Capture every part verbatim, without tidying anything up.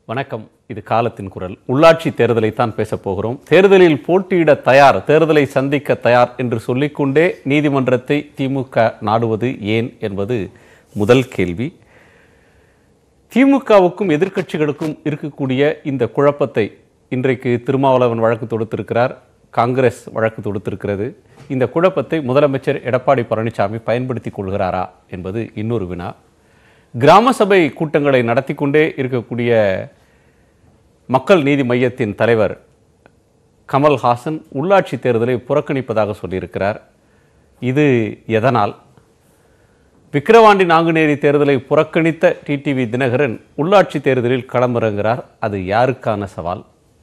வணக்கம். இது காலத்தின் குரல். உள்ளாட்சி தேர்தலை தான் பேசப் போகிறோம். தேர்தலில் போட்டியிட தயார், தேர்தலை சந்திக்க தயார் என்று சொல்லிக்கொண்டே நீதிமன்றத்தை திமுக நாடுவது ஏன் என்பது முதல் கேள்வி. திமுகவுக்கும் எதிர்க்கட்சிகளுக்கும் இருக்கக்கூடிய இந்த குழப்பத்தை இன்றைக்கு திருமாவளவன் வழக்கு தொடுத்திருக்கிறார், காங்கிரஸ் வழக்கு தொடுத்திருக்கிறது. இந்த குழப்பத்தை முதலமைச்சர் எடப்பாடி பழனிசாமி பயன்படுத்தி கொள்கிறாரா என்பது இன்னொரு வினா. கிராம சபை கூட்டங்களை நடத்தி கொண்டே இருக்கக்கூடிய மக்கள் நீதி மையத்தின் தலைவர் கமல்ஹாசன் உள்ளாட்சி தேர்தலை புறக்கணிப்பதாக சொல்லியிருக்கிறார். இது எதனால்? விக்கிரவாண்டி நாங்குநேரி தேர்தலை புறக்கணித்த டிடிவி தினகரன் உள்ளாட்சி தேர்தலில் களமிறங்குகிறார். அது யாருக்கான சவால்?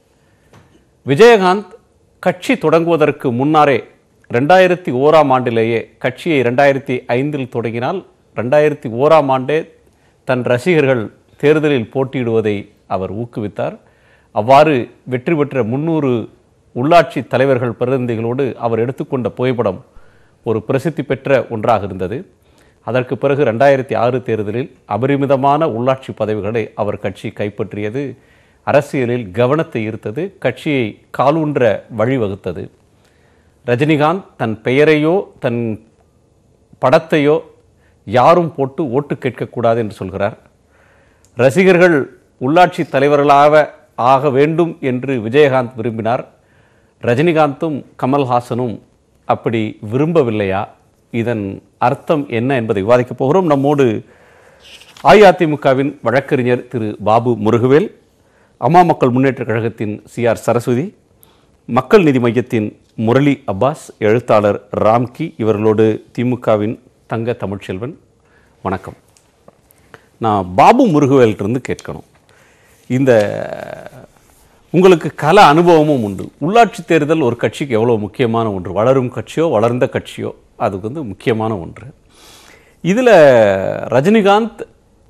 விஜயகாந்த் கட்சி தொடங்குவதற்கு முன்னாரே ரெண்டாயிரத்தி ஓராம் ஆண்டிலேயே கட்சியை ரெண்டாயிரத்தி ஐந்தில் தொடங்கினால் ரெண்டாயிரத்தி ஓராம் ஆண்டே தன் ரசிகர்கள் தேர்தலில் போட்டியிடுவதை அவர் ஊக்குவித்தார். அவ்வாறு வெற்றி பெற்ற முன்னூறு உள்ளாட்சி தலைவர்கள் பிரதிநிதிகளோடு அவர் எடுத்துக்கொண்ட புகைப்படம் ஒரு பிரசித்தி பெற்ற ஒன்றாக இருந்தது. அதற்கு பிறகு ரெண்டாயிரத்தி ஆறு தேர்தலில் அபரிமிதமான உள்ளாட்சி பதவிகளை அவர் கட்சி கைப்பற்றியது. அரசியலில் கவனத்தை ஈர்த்தது, கட்சியை காலூன்ற வழிவகுத்தது. ரஜினிகாந்த் தன் பெயரையோ தன் படத்தையோ யாரும் போட்டு ஓட்டு கேட்கக்கூடாது என்று சொல்கிறார். ரசிகர்கள் உள்ளாட்சி தலைவர்களாக ஆக வேண்டும் என்று விஜயகாந்த் விரும்பினார். ரஜினிகாந்தும் கமல்ஹாசனும் அப்படி விரும்பவில்லையா? இதன் அர்த்தம் என்ன என்பதை விவாதிக்கப் போகிறோம். நம்மோடு அஇஅதிமுகவின் வழக்கறிஞர் திரு பாபு முருகவேல், அம்மா மக்கள் முன்னேற்ற கழகத்தின் சி ஆர் சரஸ்வதி, மக்கள் நீதி மையத்தின் முரளி அப்பாஸ், எழுத்தாளர் ராம்கி, இவர்களோடு திமுகவின் தங்க தமிழ்ச்செல்வன். வணக்கம். நான் பாபு முருகவேலிருந்து கேட்கணும், இந்த உங்களுக்கு கல அனுபவமும் உண்டு. உள்ளாட்சி தேர்தல் ஒரு கட்சிக்கு எவ்வளோ முக்கியமான ஒன்று, வளரும் கட்சியோ வளர்ந்த கட்சியோ அதுக்கு வந்து முக்கியமான ஒன்று. இதில் ரஜினிகாந்த்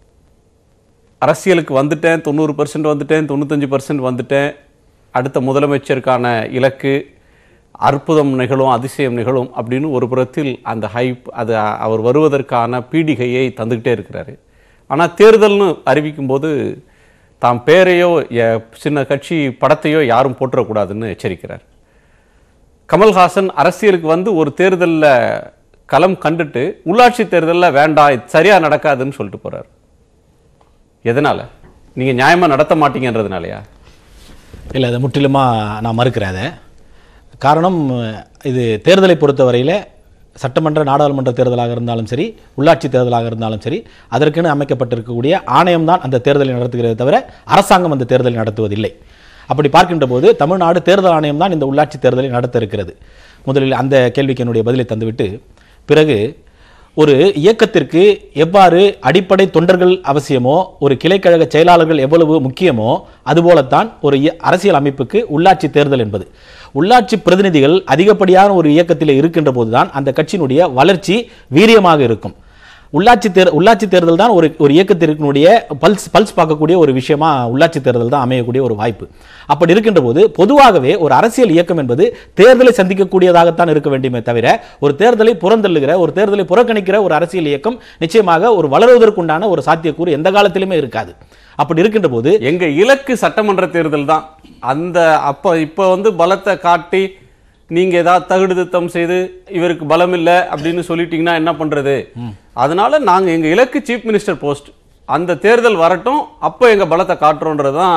அரசியலுக்கு வந்துட்டேன், தொண்ணூறு பர்சன்ட் வந்துட்டேன், தொண்ணூத்தஞ்சு பர்சன்ட் வந்துட்டேன், அடுத்த முதலமைச்சருக்கான இலக்கு அற்புதம் நிகழும், அதிசயம் நிகழும் அப்படின்னு ஒரு புறத்தில் அந்த ஹைப், அது அவர் வருவதற்கான பீடிகையை தந்துக்கிட்டே இருக்கிறாரு. ஆனால் தேர்தல்னு அறிவிக்கும்போது தாம் பேரையோ சின்ன கட்சி படத்தையோ யாரும் போட்டுறக்கூடாதுன்னு எச்சரிக்கிறார். கமல்ஹாசன் அரசியலுக்கு வந்து ஒரு தேர்தலில் களம் கண்டுட்டு உள்ளாட்சி தேர்தலில் வேண்டாம், இது சரியாக நடக்காதுன்னு சொல்லிட்டு போகிறார். எதனால்? நீங்கள் நியாயமாக நடத்த மாட்டீங்கன்றதுனாலயா? இல்லை, அதை முற்றிலுமாக நான் மறுக்கிறேன். அதை காரணம், இது தேர்தலை பொறுத்தவரையில் சட்டமன்ற நாடாளுமன்ற தேர்தலாக இருந்தாலும் சரி, உள்ளாட்சி தேர்தலாக இருந்தாலும் சரி, அதற்கென அமைக்கப்பட்டிருக்கக்கூடிய ஆணையம் தான் அந்த தேர்தலை நடத்துகிறதே தவிர அரசாங்கம் அந்த தேர்தலை நடத்துவதில்லை. அப்படி பார்க்கின்ற போது தமிழ்நாடு தேர்தல் ஆணையம் தான் இந்த உள்ளாட்சி தேர்தலை நடத்த இருக்கிறது. முதலில் அந்த கேள்விக்கு என்னுடைய பதிலை தந்துவிட்டு, பிறகு ஒரு இயக்கத்திற்கு எவ்வாறு அடிப்படை தொண்டர்கள் அவசியமோ, ஒரு கிளைக்கழக செயலாளர்கள் எவ்வளவு முக்கியமோ, அதுபோலத்தான் ஒரு அரசியல் அமைப்புக்கு உள்ளாட்சி தேர்தல் என்பது. உள்ளாட்சி பிரதிநிதிகள் அதிகப்படியான ஒரு இயக்கத்தில் இருக்கின்ற போதுதான் அந்த கட்சியினுடைய வளர்ச்சி வீரியமாக இருக்கும். உள்ளாட்சி தேர் உள்ளாட்சி தேர்தல் தான் ஒரு ஒரு இயக்கத்திற்குடைய பல்ஸ் பல்ஸ் பார்க்கக்கூடிய ஒரு விஷயமா உள்ளாட்சி தேர்தல் தான் அமையக்கூடிய ஒரு வாய்ப்பு. அப்படி இருக்கின்ற போது பொதுவாகவே ஒரு அரசியல் இயக்கம் என்பது தேர்தலை சந்திக்கக்கூடியதாகத்தான் இருக்க வேண்டுமே தவிர ஒரு தேர்தலை புறந்தள்ளுகிற, ஒரு தேர்தலை புறக்கணிக்கிற ஒரு அரசியல் இயக்கம் நிச்சயமாக ஒரு வளருவதற்குண்டான ஒரு சாத்தியக்கூறு எந்த காலத்திலுமே இருக்காது. அப்படி இருக்கின்ற போது எங்க இலக்கு சட்டமன்ற தேர்தல் தான். அந்த அப்ப இப்ப வந்து பலத்தை காட்டி நீங்க ஏதாவது தகுடு திருத்தம் செய்து இவருக்கு பலம் இல்லை அப்படின்னு சொல்லிட்டீங்கன்னா என்ன பண்றது? அதனால நாங்க எங்க இலக்கு சீஃப் மினிஸ்டர் போஸ்ட், அந்த தேர்தல் வரட்டும், அப்போ எங்க பலத்தை காட்டுறோன்றதுதான்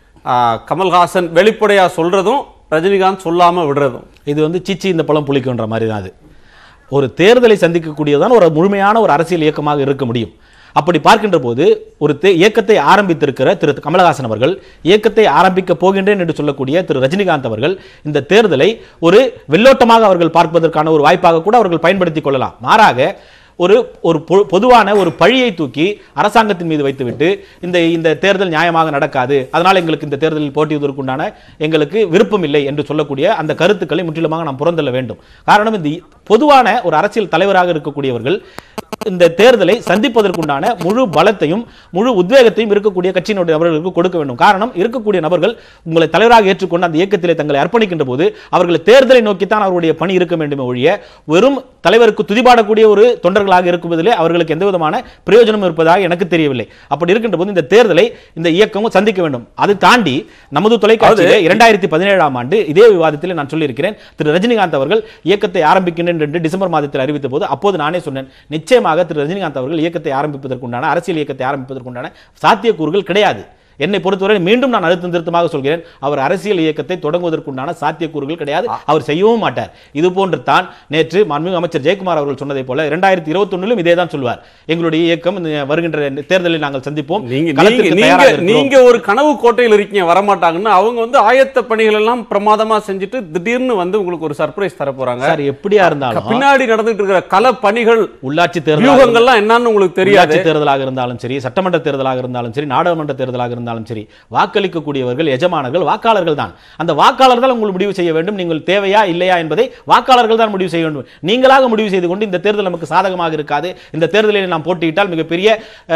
கமல்ஹாசன் வெளிப்படையா சொல்றதும் ரஜினிகாந்த் சொல்லாம விடுறதும். இது வந்து சிச்சி இந்த பழம் புளிக்குன்ற மாதிரி தான். அது ஒரு தேர்தலை சந்திக்கக்கூடியதான் ஒரு முழுமையான ஒரு அரசியல் இயக்கமாக இருக்க முடியும். அப்படி பார்க்கின்ற போது ஒரு இயக்கத்தை ஆரம்பித்திருக்கிற திரு கமலஹாசன் அவர்கள், இயக்கத்தை ஆரம்பிக்க போகின்றேன் என்று சொல்லக்கூடிய திரு ரஜினிகாந்த் அவர்கள் இந்த தேர்தலை ஒரு வெள்ளோட்டமாக அவர்கள் பார்ப்பதற்கான ஒரு வாய்ப்பாக கூட அவர்கள் பயன்படுத்திக் கொள்ளலாம். மாறாக ஒரு ஒரு பொதுவான ஒரு பழியை தூக்கி அரசாங்கத்தின் மீது வைத்துவிட்டு இந்த இந்த தேர்தல் நியாயமாக நடக்காது, அதனால் எங்களுக்கு இந்த தேர்தலில் போட்டியிடுவதற்குண்டான எங்களுக்கு விருப்பம் இல்லை என்று சொல்லக்கூடிய அந்த கருத்துக்களை முற்றிலுமாக நாம் புறந்தள்ள வேண்டும். காரணம், இந்த பொதுவான ஒரு அரசியல் தலைவராக இருக்கக்கூடியவர்கள் இந்த தேர்தலை சந்திப்பதற்குண்டான முழு பலத்தையும் முழு உத்வேகத்தையும் இருக்கக்கூடிய கட்சியினுடைய நபர்களுக்கு கொடுக்க வேண்டும். காரணம், இருக்கக்கூடிய நபர்கள் உங்களை தலைவராக ஏற்றுக்கொண்டு அந்த இயக்கத்திலே தங்களை அர்ப்பணிக்கின்ற போது அவர்கள் தேர்தலை நோக்கித்தான் அவருடைய பணி இருக்க வேண்டும் ஒழிய வெறும் தலைவருக்கு துதிபாடக்கூடிய ஒரு தொண்டர்களாக இருக்குவதிலே அவர்களுக்கு எந்த விதமான பிரயோஜனம் இருப்பதாக எனக்கு தெரியவில்லை. அப்படி இருக்கின்ற போது இந்த தேர்தலை இந்த இயக்கமும் சந்திக்க வேண்டும். அதை தாண்டி நமது தொலைக்காட்சியிலே இரண்டாயிரத்தி பதினேழாம் ஆண்டு இதே விவாதத்தில் நான் சொல்லியிருக்கிறேன், திரு ரஜினிகாந்த் அவர்கள் இயக்கத்தை ஆரம்பிக்கின்றேன் என்று டிசம்பர் மாதத்தில் அறிவித்த போது அப்போது நானே சொன்னேன், நிச்சயமாக திரு ரஜினிகாந்த் அவர்கள் இயக்கத்தை ஆரம்பிப்பதற்குண்டான அரசியல் இயக்கத்தை ஆரம்பிப்பதற்குண்டான சாத்தியக்கூறுகள் கிடையாது. என்னை பொறுத்தவரை மீண்டும் நான் அழுத்தம் திருத்தமாக சொல்கிறேன், அவர் அரசியல் இயக்கத்தை தொடங்குவதற்குண்டான சாத்தியக்கூறுகள் கிடையாது, அவர் செய்யவும் மாட்டார். இது போன்று தான் நேற்று மாண்புமிகு அமைச்சர் ஜெயக்குமார் அவர்கள் சொன்னதை போல இரண்டாயிரத்தி இருபத்தி ஒன்னிலும் இதே தான் சொல்வார், எங்களுடைய இயக்கம் வருகின்ற தேர்தலில் நாங்கள் சந்திப்போம். நீங்க ஒரு கனவு கோட்டையில் இருக்கீங்க, வரமாட்டாங்கன்னு அவங்க வந்து ஆயத்த பணிகள் எல்லாம் பிரமாதமா செஞ்சுட்டு திடீர்னு வந்து உங்களுக்கு ஒரு சர்ப்ரைஸ் தர போறாங்க. சார், எப்படியா இருந்தாலும் பின்னாடி நடந்துட்டு இருக்கிற கள பணிகள், உள்ளாட்சி தேர்தல் என்னன்னு உங்களுக்கு தெரியாது. தேர்தலாக இருந்தாலும் சரி, சட்டமன்ற தேர்தலாக இருந்தாலும் சரி, நாடாளுமன்ற தேர்தலாக இருந்தாலும் சரி, வாக்களிக்கக்கூடியவர்கள் எஜமானர்கள் வாக்காளர்கள் தான். அந்த வாக்காளர்கள் தான் உங்களுக்கு முடிவு செய்ய வேண்டும், நீங்கள் தேவையா இல்லையா என்பதை வாக்காளர்கள் தான் முடிவு செய்ய வேண்டும். நீங்களாக முடிவு செய்து கொண்டு இந்த தேர்தல் நமக்கு சாதகமாக இருக்காது, இந்த தேர்தலில் நாம் போட்டியிட்டால் மிகப்பெரிய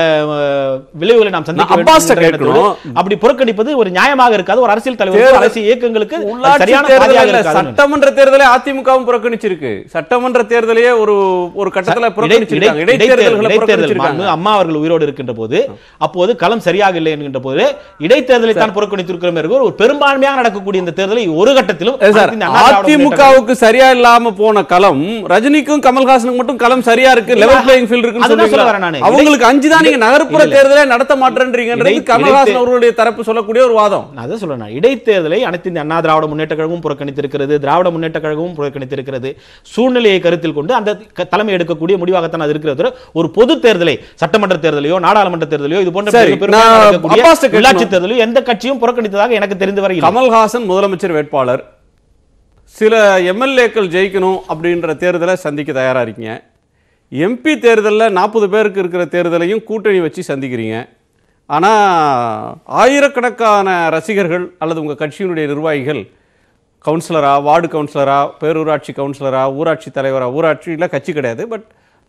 விளைவுகளை நாம் சந்திக்க வேண்டும், அப்படி புறக்கணிப்பது ஒரு நியாயமாக இருக்காது. ஒரு அரசியல் தலைவர், அரசியல் இயக்கங்களுக்கு சரியான பாதையாக இருக்காது. சட்டமன்ற தேர்தலை அதிமுகவும் புறக்கணிச்சிருக்கு, சட்டமன்ற தேர்தலையே ஒரு ஒரு கட்டத்தில் புறக்கணிச்சிருக்காங்க. இடைத்தேர்தல்களை புறக்கணிச்சிருக்காங்க. அம்மா அவர்கள் உயிரோடு இருக்கின்ற போது அப்போது களம் சரியாக இல்லை என்கின்ற போது இடைத்தேர்தலை தான் புறக்கணித்திருக்கிறோம். ஒரு பெரும்பான்மையாக நடக்கக்கூடிய இந்த தேர்தலை ஒரு கட்டத்திலும் அதிமுகவுக்கு சரியா இல்லாம போன களம் ரஜினிக்கும் கமல்ஹாசனுக்கு மட்டும் களம் சரியா இருக்கு, லெவல் பிளேயிங் ஃபீல்ட் இருக்குன்னு அவங்களுக்கு அஞ்சு தான் நீங்க நகர்ப்புற தேர்தலை நடத்த மாட்டேன்றீங்கன்றது கமல்ஹாசன் அவர்களுடைய தரப்பு சொல்லக்கூடிய ஒரு வாதம். அதான் சொல்றேன், இடைத்தேர்தலை அனைத்து இந்திய அண்ணா திராவிட முன்னேற்ற கழகமும் புறக்கணித்திருக்கிறது, திராவிட முன்னேற்ற கழகமும் புறக்கணித்திருக்கிறது. சூழ்நிலையை கருத்தில் கொண்டு அந்த தலைமை எடுக்கக்கூடிய முடிவாகத்தான் அது இருக்கிறது. ஒரு பொது தேர்தலை, சட்டமன்ற தேர்தலையோ நாடாளுமன்ற தேர்தலையோ இது போன்ற உள்ளாட்சி தேர்தலில் எந்த கட்சியும் புறக்கணித்ததாக எனக்கு தெரிந்து வரை. கமல்ஹாசன் முதலமைச்சர் வேட்பாளர், சில எம்எல்ஏக்கள் ஜெயிக்கணும் அப்படின்ற தேர்தலை சந்திக்க தயாரா இருக்கீங்க. எம்பி தேர்தலில் நாற்பது பேருக்கு இருக்கிற தேர்தலையும் கூட்டணி வச்சு சந்திக்கிறீங்க. ஆனால் ஆயிரக்கணக்கான ரசிகர்கள் அல்லது உங்கள் கட்சியினுடைய நிர்வாகிகள் கவுன்சிலரா, வார்டு கவுன்சிலரா, பேரூராட்சி கவுன்சிலரா, ஊராட்சி தலைவரா, ஊராட்சியில் கட்சி கிடையாது, பட்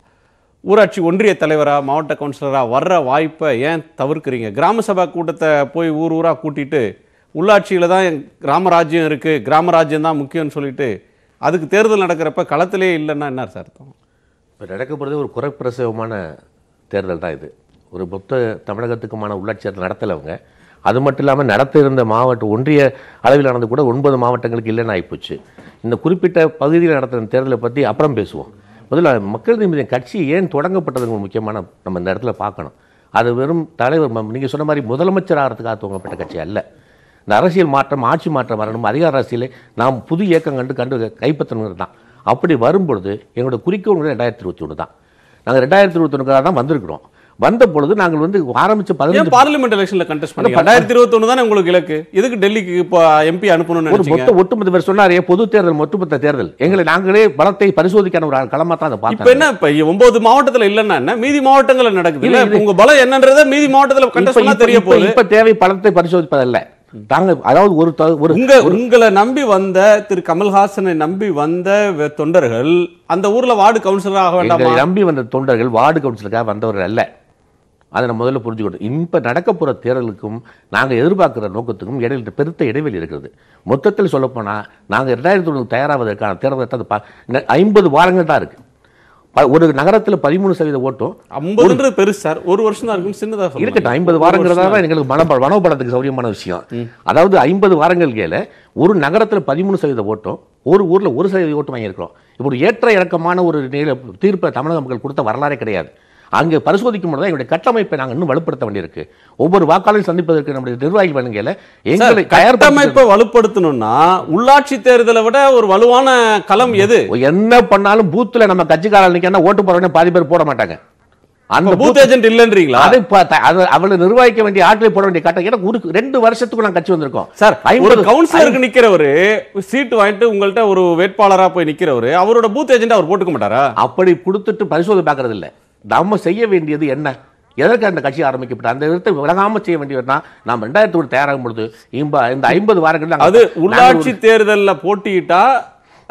ஊராட்சி ஒன்றிய தலைவரா, மாவட்ட கவுன்சிலரா வர்ற வாய்ப்பை ஏன் தவிர்க்கிறீங்க? கிராம சபா கூட்டத்தை போய் ஊர் ஊராக கூட்டிட்டு உள்ளாட்சியில் தான் கிராமராஜ்யம் இருக்குது, கிராமராஜ்யம் தான் முக்கியம்னு சொல்லிட்டு அதுக்கு தேர்தல் நடக்கிறப்ப களத்திலே இல்லைன்னா என்ன சார் அர்த்தம்? இப்போ நடக்க போகிறது ஒரு குறைப்பிரசவமான தேர்தல் தான் இது. ஒரு மொத்த தமிழகத்துக்குமான உள்ளாட்சி தேர்தல் நடத்தலைவங்க. அது மட்டும் இல்லாமல் நடத்த இருந்த மாவட்ட ஒன்றிய அளவிலானது கூட ஒன்பது மாவட்டங்களுக்கு இல்லைன்னு ஆகிப்போச்சு. இந்த குறிப்பிட்ட பகுதியில் நடத்துகிற தேர்தலை பற்றி அப்புறம் பேசுவோம். முதல்ல மக்கள் நீதி கட்சி ஏன் தொடங்கப்பட்டதுங்க முக்கியமான நம்ம இந்த இடத்துல பார்க்கணும். அது வெறும் தலைவர், நீங்கள் சொன்ன மாதிரி முதலமைச்சர் ஆகிறதுக்காக துவங்கப்பட்ட கட்சி அல்ல. இந்த அரசியல் மாற்றம், ஆட்சி மாற்றம் வரணும், அதிகார அரசியலை நாம் புது இயக்கம் கண்டு கண்டு கைப்பற்றணுங்கிறது தான். அப்படி வரும்பொழுது எங்களோட குறிக்கோள் ரெண்டாயிரத்தி இருபத்தி ஒன்று தான். நாங்கள் ரெண்டாயிரத்தி இருபத்தி ஒன்றுக்காக தான் வந்திருக்கிறோம். வந்த பொழுது நாங்கள் வந்து ஆரம்பிச்ச பதினஞ்சு பார்லிமெண்ட் எலெக்ஷன்ல கண்டெஸ்ட் பண்ணி ரெண்டாயிரத்தி இருபத்தி ஒன்று தானே உங்களுக்கு இலக்கு. இதுக்கு டெல்லிக்கு இப்போ எம்பி அனுப்பணும்னு ஒரு மொத்த ஒட்டுமொத்த பேர் சொன்னாரே பொது தேர்தல், ஒட்டுமொத்த தேர்தல் எங்களை நாங்களே பலத்தை பரிசோதிக்கான ஒரு களமா தான் அதை பார்த்தோம். இப்போ என்ன, இப்போ ஒன்பது மாவட்டத்தில் இல்லைன்னா என்ன, மீதி மாவட்டங்கள் நடக்குது இல்லை, உங்க பலம் என்னன்றதை மீதி மாவட்டத்தில் கண்டெஸ்ட் பண்ணா தெரிய போகுது. இப்ப தேவை பலத்தை பரிசோதிப்பதல்ல. தாங்க அதாவது ஒரு ஒரு உங்க உங்களை நம்பி வந்த திரு கமல்ஹாசனை நம்பி வந்த தொண்டர்கள் அந்த ஊர்ல வார்டு கவுன்சிலர் ஆக வேண்டாம். நம்பி வந்த தொண்டர்கள் வார்டு கவுன்சிலருக்காக வந்தவர்கள் அல்ல. அதை நம்ம முதல்ல புரிஞ்சுக்கணும். இப்போ நடக்க போகிற தேர்தலுக்கும் நாங்கள் எதிர்பார்க்குற நோக்கத்துக்கும் இடையில பெருத்த இடைவெளி இருக்குது. மொத்தத்தில் சொல்லப்போனால் நாங்கள் ரெண்டாயிரத்தி ஒன்று தயாராவதற்கான தேர்தல் ஐம்பது வாரங்கள் தான் இருக்குது. ஒரு நகரத்தில் பதிமூணு சதவீத ஓட்டும் ஐம்பது பெருசு சார், ஒரு வருஷம் தான் இருக்கும், சின்னதாக இருக்கட்டும். ஐம்பது வாரங்கிறதா தான் எங்களுக்கு மன மனோபலத்துக்கு சௌரியமான விஷயம். அதாவது ஐம்பது வாரங்கள் கீழே ஒரு நகரத்தில் பதிமூணு சதவீத ஓட்டும், ஒரு ஊரில் ஒரு சதவீத ஓட்டும் வாங்கியிருக்கிறோம். இப்போ ஒரு ஏற்ற இறக்கமான ஒரு தீர்ப்பை தமிழக மக்கள் கொடுத்த வரலாறே கிடையாது. அங்கே பரிசோதிக்கும் பொழுது எங்களுடைய கட்டமைப்பை நாங்கள் இன்னும் வலுப்படுத்த வேண்டியிருக்கு. ஒவ்வொரு வாக்காளரையும் சந்திப்பதற்கு நம்முடைய நிர்வாகிகள் வழங்கல எங்களை கட்டமைப்பை வலுப்படுத்தணும்னா உள்ளாட்சி தேர்தலை விட ஒரு வலுவான களம் எது? என்ன பண்ணாலும் பூத்துல நம்ம கட்சிக்காரர்கள் நிக்க ஓட்டு போறவனே பாதி பேர் போட மாட்டாங்க. அந்த பூத் ஏஜென்ட் இல்லன்றீங்களா? அதை அவளை நிர்வகிக்க வேண்டிய ஆட்களை போட வேண்டிய கட்டம். எனக்கு ஒரு ரெண்டு வருஷத்துக்கு நான் கட்சி வந்திருக்கோம் சார். ஒரு கவுன்சிலருக்கு நிக்கிறவரு சீட்டு வாங்கிட்டு உங்கள்ட்ட ஒரு வேட்பாளரா போய் நிக்கிறவரு அவரோட பூத் ஏஜென்ட் அவர் போட்டுக்க மாட்டாரா? அப்படி கொடுத்துட்டு பரிசோதனை பார்க்கறது இல்லை. நம்ம செய்ய வேண்டியது என்ன, எதற்கு அந்த கட்சி ஆரம்பிக்கப்பட்ட அந்த இடத்தை விலகாம செய்ய வேண்டியதுனா நாம் ரெண்டாயிரத்தி ஒன்று தயாராகும் பொழுது இந்த ஐம்பது வாரங்கள் அது உள்ளாட்சி தேர்தலில் போட்டியிட்டா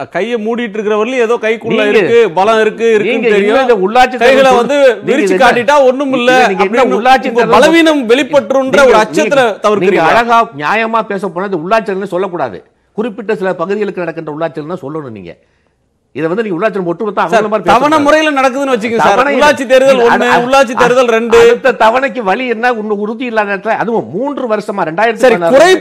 கையை மூடிட்டு இருக்கிறவரையும் ஏதோ கைக்குள்ள இருக்கு, பலம் இருக்கு இருக்குன்னு தெரியும். உள்ளாட்சி கைகளை வந்து விரிச்சு காட்டிட்டா ஒண்ணும் இல்ல, உள்ளாட்சி பலவீனம் வெளிப்பட்டுன்ற ஒரு அச்சத்துல தவிர்க்கிறீங்க. அழகா நியாயமா பேச போனா உள்ளாட்சி சொல்லக்கூடாது, குறிப்பிட்ட சில பகுதிகளுக்கு நடக்கின்ற உள்ளாட்சி சொல்லணும். நீங்க இத வந்து நீங்க உள்ளாட்சி ஒட்டுமொத்த தவணை முறையில் நடக்குதுன்னு வச்சுக்கோங்க சார். உள்ளாட்சி தேர்தல் ஒண்ணு, உள்ளாட்சி தேர்தல் ரெண்டு. அடுத்த தவணைக்கு வழி என்ன உறுதி இல்லாத நேரத்துல, அதுவும் மூன்று வருஷமா ரெண்டாயிரத்தி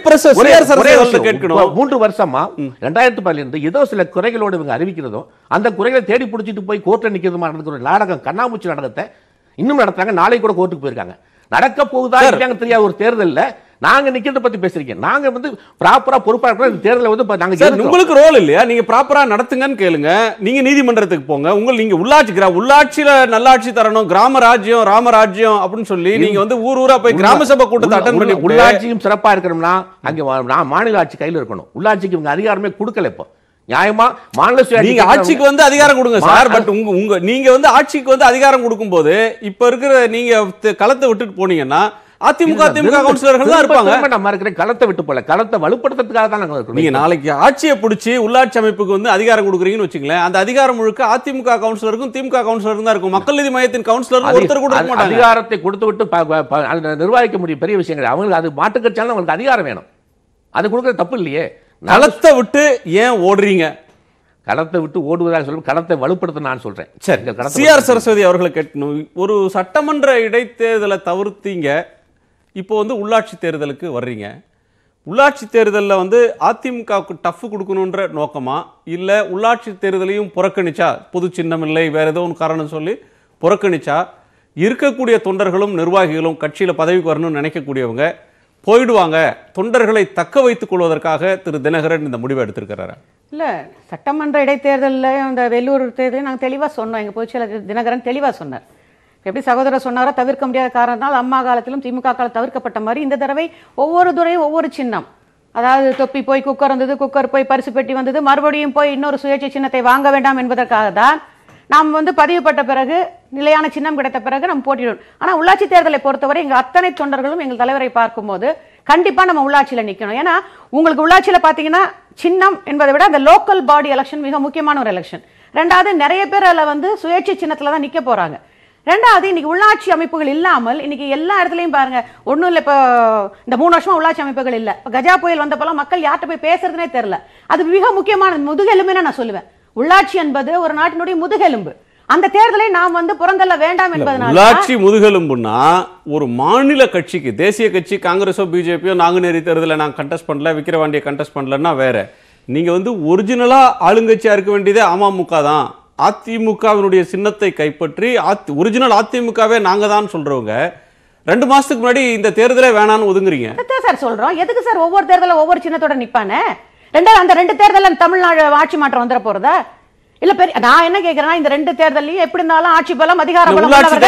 மூன்று வருஷமா ரெண்டாயிரத்தி பதிலிருந்து ஏதோ சில குறைகளோடு இவங்க அறிவிக்கிறதும் அந்த குறைகளை தேடி பிடிச்சிட்டு போய் கோர்ட்ல நிக்கிறதுமா நடக்கிற நாடகம், கண்ணாமூச்சி நாடகத்தை இன்னும் நடத்துறாங்க. நாளைக்கு கூட கோர்ட்டுக்கு போயிருக்காங்க. நடக்க போகுதா தெரியாத ஒரு தேர்தல்ல நாங்க நிக்கிறத பத்தி பேசுறீங்க. நாங்க வந்து ப்ராப்பரா பொறுப்பா இருக்கிற தேர்தலை வந்து நாங்க உங்களுக்கு ரோல் இல்லையா? நீங்க ப்ராப்பரா நடத்துங்கன்னு கேளுங்க. நீங்க நீதிமன்றத்துக்கு போங்க. உங்க நீங்க உள்ளாட்சி உள்ளாட்சியில நல்லாட்சி தரணும், கிராம ராஜ்யம் ராமராஜ்யம் அப்படின்னு சொல்லி நீங்க வந்து ஊர் ஊரா போய் கிராம சபை கூட்டத்தை அட்டெண்ட் பண்ணி உள்ளாட்சியும் சிறப்பா இருக்கணும்னா அங்க மாநில ஆட்சி கையில இருக்கணும். உள்ளாட்சிக்கு இவங்க அதிகாரமே கொடுக்கல. இப்போ நியாயமா மாநில நீங்க ஆட்சிக்கு வந்து அதிகாரம் கொடுங்க சார். பட் உங்க உங்க நீங்க வந்து ஆட்சிக்கு வந்து அதிகாரம் கொடுக்கும் போது இப்ப இருக்கிற நீங்க களத்தை விட்டுட்டு போனீங்கன்னா அதிமுக திமுக கவுன்சிலர்கள் தான் இருப்பாங்க. நம்ம இருக்கிற களத்தை விட்டு போல, களத்தை வலுப்படுத்துறதுக்காக தான் நாங்க இருக்கோம். நீங்க நாளைக்கு ஆட்சியை பிடிச்சி உள்ளாட்சி அமைப்புக்கு வந்து அதிகாரம் கொடுக்குறீங்கன்னு வச்சுங்களேன், அந்த அதிகாரம் முழுக்க அதிமுக கவுன்சிலருக்கும் திமுக கவுன்சிலருக்கும் தான் இருக்கும். மக்கள் நீதி மையத்தின் கவுன்சிலர் ஒருத்தர் கொடுக்க மாட்டாங்க. அதிகாரத்தை கொடுத்து விட்டு நிர்வகிக்க முடியும் பெரிய விஷயங்கள். அவங்களுக்கு அது மாட்டுக்கட்சியாலும் அவங்களுக்கு அதிகாரம் வேணும். அது கொடுக்கறது தப்பு இல்லையே. களத்தை விட்டு ஏன் ஓடுறீங்க? களத்தை விட்டு ஓடுவதாக சொல்ல களத்தை வலுப்படுத்த நான் சொல்றேன். சரி, சி ஆர் சரஸ்வதி அவர்களை கேட்கணும். ஒரு சட்டமன்ற இடைத்தேர்தலை தவிர்த்தீங்க, இப்போ வந்து உள்ளாட்சி தேர்தலுக்கு வர்றீங்க. உள்ளாட்சி தேர்தலில் வந்து அதிமுகவுக்கு டஃப் கொடுக்கணுன்ற நோக்கமா, இல்லை உள்ளாட்சி தேர்தலையும் புறக்கணிச்சா, பொது சின்னம் இல்லை வேற ஏதோ ஒன்று காரணம் சொல்லி புறக்கணிச்சா இருக்கக்கூடிய தொண்டர்களும் நிர்வாகிகளும் கட்சியில் பதவிக்கு வரணும்னு நினைக்கக்கூடியவங்க போயிடுவாங்க, தொண்டர்களை தக்க வைத்துக் கொள்வதற்காக திரு தினகரன் இந்த முடிவை எடுத்திருக்கிறாரா? இல்லை, சட்டமன்ற இடைத்தேர்தலில் அந்த வெள்ளூர் தேர்தலில் நாங்கள் தெளிவாக சொன்னோம். எங்கள் பொதுச்செயலாளர் தினகரன் தெளிவாக சொன்னார். எப்படி சகோதரர் சொன்னாரோ தவிர்க்க முடியாத காரணத்தால் அம்மா காலத்திலும் திமுக காலம் தவிர்க்கப்பட்ட மாதிரி இந்த தடவை ஒவ்வொரு துறையும் ஒவ்வொரு சின்னம், அதாவது தொப்பி போய் குக்கர் வந்தது, குக்கர் போய் பரிசு பெட்டி வந்தது, மறுபடியும் போய் இன்னொரு சுயேட்சை சின்னத்தை வாங்க வேண்டாம் என்பதற்காக தான் நாம் வந்து பதிவுப்பட்ட பிறகு நிலையான சின்னம் கிடைத்த பிறகு நம்ம போட்டியிடும். ஆனால் உள்ளாட்சி தேர்தலை பொறுத்தவரை எங்கள் அத்தனை தொண்டர்களும் எங்கள் தலைவரை பார்க்கும்போது கண்டிப்பாக நம்ம உள்ளாட்சியில் நிற்கணும். ஏன்னா உங்களுக்கு உள்ளாட்சியில் பார்த்தீங்கன்னா சின்னம் என்பதை விட அந்த லோக்கல் பாடி எலெக்ஷன் மிக முக்கியமான ஒரு எலெக்ஷன். ரெண்டாவது நிறைய பேர் அதில் வந்து சுயேட்சை சின்னத்தில் தான் நிற்க போகிறாங்க. ரெண்டாவது இன்னைக்கு உள்ளாட்சி அமைப்புகள் இல்லாமல் இன்னைக்கு எல்லா இடத்துலையும் பாருங்க, ஒன்றும் இல்லை, இப்போ இந்த மூணு வருஷமா உள்ளாட்சி அமைப்புகள் இல்லை. இப்போ கஜா புயல் வந்தப்பெல்லாம் மக்கள் யார்கிட்ட போய் பேசுறதுனே தெரியல. அது மிக முக்கியமான முதுகெலும்புன்னு நான் சொல்லுவேன். உள்ளாட்சி என்பது ஒரு நாட்டினுடைய முதுகெலும்பு. அந்த தேர்தலை நாம் வந்து புறந்தள்ள வேண்டாம் என்பதனால உள்ளாட்சி முதுகெலும்புனா ஒரு மாநில கட்சிக்கு, தேசிய கட்சி காங்கிரஸோ பிஜேபியோ நாங்குநேரி தேர்தலை நான் கண்டெஸ்ட் பண்ணல, விக்கிரவாண்டியை கண்டெஸ்ட் பண்ணலன்னா வேற. நீங்க வந்து ஒரிஜினலா ஆளுங்கட்சியா இருக்க வேண்டியதே அமமுக தான். அதிமுகவினுடைய சின்னத்தை கைப்பற்றி ஒரிஜினல் அதிமுகவே நாங்க தான் சொல்றவங்க ரெண்டு மாசத்துக்கு முன்னாடி இந்த தேர்தலே வேணான்னு ஒதுங்குறீங்க சார். சொல்றோம் எதுக்கு சார் ஒவ்வொரு தேர்தலும் ஒவ்வொரு சின்னத்தோட நிப்பானே? ரெண்டாவது அந்த ரெண்டு தேர்தல் தமிழ்நாடு ஆட்சி மாற்றம் வந்துட போறதா இல்ல? பெரிய நான் என்ன கேக்குறேன்னா, இந்த ரெண்டு தேர்தலையும் எப்படி இருந்தாலும் ஆட்சி பலம் அதிகார பலம்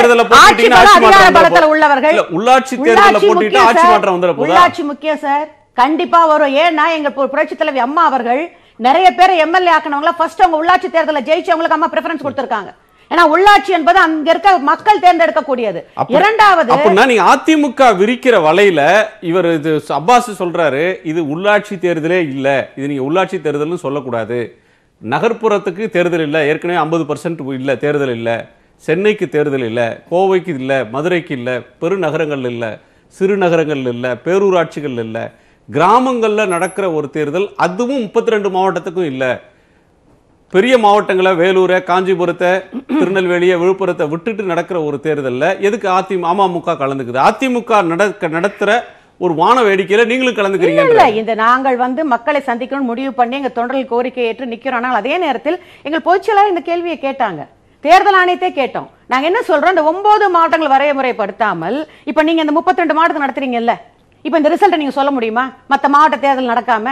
அதிகார பலத்துல உள்ளவர்கள் உள்ளாட்சி தேர்தல்ல போட்டிட்டு ஆட்சி மாற்றம் வந்துட போகுதா? உள்ளாட்சி முக்கியம் சார், கண்டிப்பா வரும். ஏன்னா எங்க புரட்சி தலைவி அம்மா அவர்கள் நிறைய பேரை எம்எல்ஏ ஆக்கினவங்கள ஃபர்ஸ்ட் அவங்க உள்ளாட்சி தேர்தலில் ஜெயிச்சவங்களுக்கு அம்மா பிரெஃபரன்ஸ் கொடுத்திருக்காங்க. ஏன்னா உள்ளாட்சி என்பது அங்க இருக்க மக்கள் தேர்ந்தெடுக்க கூடியது. இரண்டாவது, அப்படின்னா நீங்க அதிமுக விரிக்கிற வலையில இவர் இது அப்பாஸ் சொல்றாரு, இது உள்ளாட்சி தேர்தலே இல்ல, இது நீங்க உள்ளாட்சி தேர்தல்னு சொல்லக்கூடாது. நகர்ப்புறத்துக்கு தேர்தல் இல்லை, ஏற்கனவே ஐம்பது பர்சன்ட் இல்லை தேர்தல் இல்லை, சென்னைக்கு தேர்தல் இல்லை, கோவைக்கு இல்லை, மதுரைக்கு இல்லை, பெருநகரங்கள் இல்லை, சிறு நகரங்கள் இல்லை, பேரூராட்சிகள் இல்லை, கிராமங்களில் நடக்கிற ஒரு தேர்தல், அதுவும் முப்பத்தி ரெண்டு மாவட்டத்துக்கும் இல்லை. பெரிய மாவட்டங்களை வேலூரை, காஞ்சிபுரத்தை, திருநெல்வேலியை, விழுப்புரத்தை விட்டுட்டு நடக்கிற ஒரு தேர்தலில் எதுக்கு அதிமுக அமமுக கலந்துக்குது? அதிமுக நடக்க நடத்துற ஒரு வான வேடிக்கையில நீங்களும் கலந்துக்கிறீங்க. இல்ல, இந்த நாங்கள் வந்து மக்களை சந்திக்கணும் முடிவு பண்ணி எங்க தொண்டர்கள் கோரிக்கை ஏற்று நிக்கிறோம். ஆனால் அதே நேரத்தில் எங்கள் பொதுச்செயலாளர் இந்த கேள்வியை கேட்டாங்க, தேர்தல் ஆணையத்தை கேட்டோம். நாங்க என்ன சொல்றோம், இந்த ஒன்பது மாவட்டங்கள் வரைமுறைப்படுத்தாமல் இப்ப நீங்க இந்த முப்பத்தி ரெண்டு மாவட்டத்தை நடத்துறீங்கல்ல, இப்ப இந்த ரிசல்ட் நீங்க சொல்ல முடியுமா? மத்த மாவட்ட தேர்தல் நடக்காம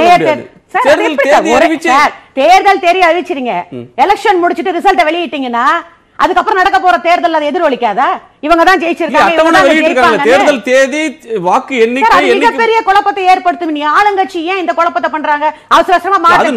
தேர்தல் தேதி அறிவிச்சிருங்க, எலெக்ஷன் முடிச்சிட்டு ரிசல்ட் வெளியிட்டீங்கன்னா அதுக்கப்புறம் நடக்க போற தேர்தல் அதை எதிரொலிக்காதா? இவங்க தான் ஜெயிச்சிருக்காங்க. தேர்தல் தேதி வாக்கு எண்ணிக்கை மிகப்பெரிய குழப்பத்தை ஏற்படுத்தும். நீ ஆளுங்கட்சி ஏன் இந்த குழப்பத்தை பண்றாங்க? அவசர அவசரமா மாவட்ட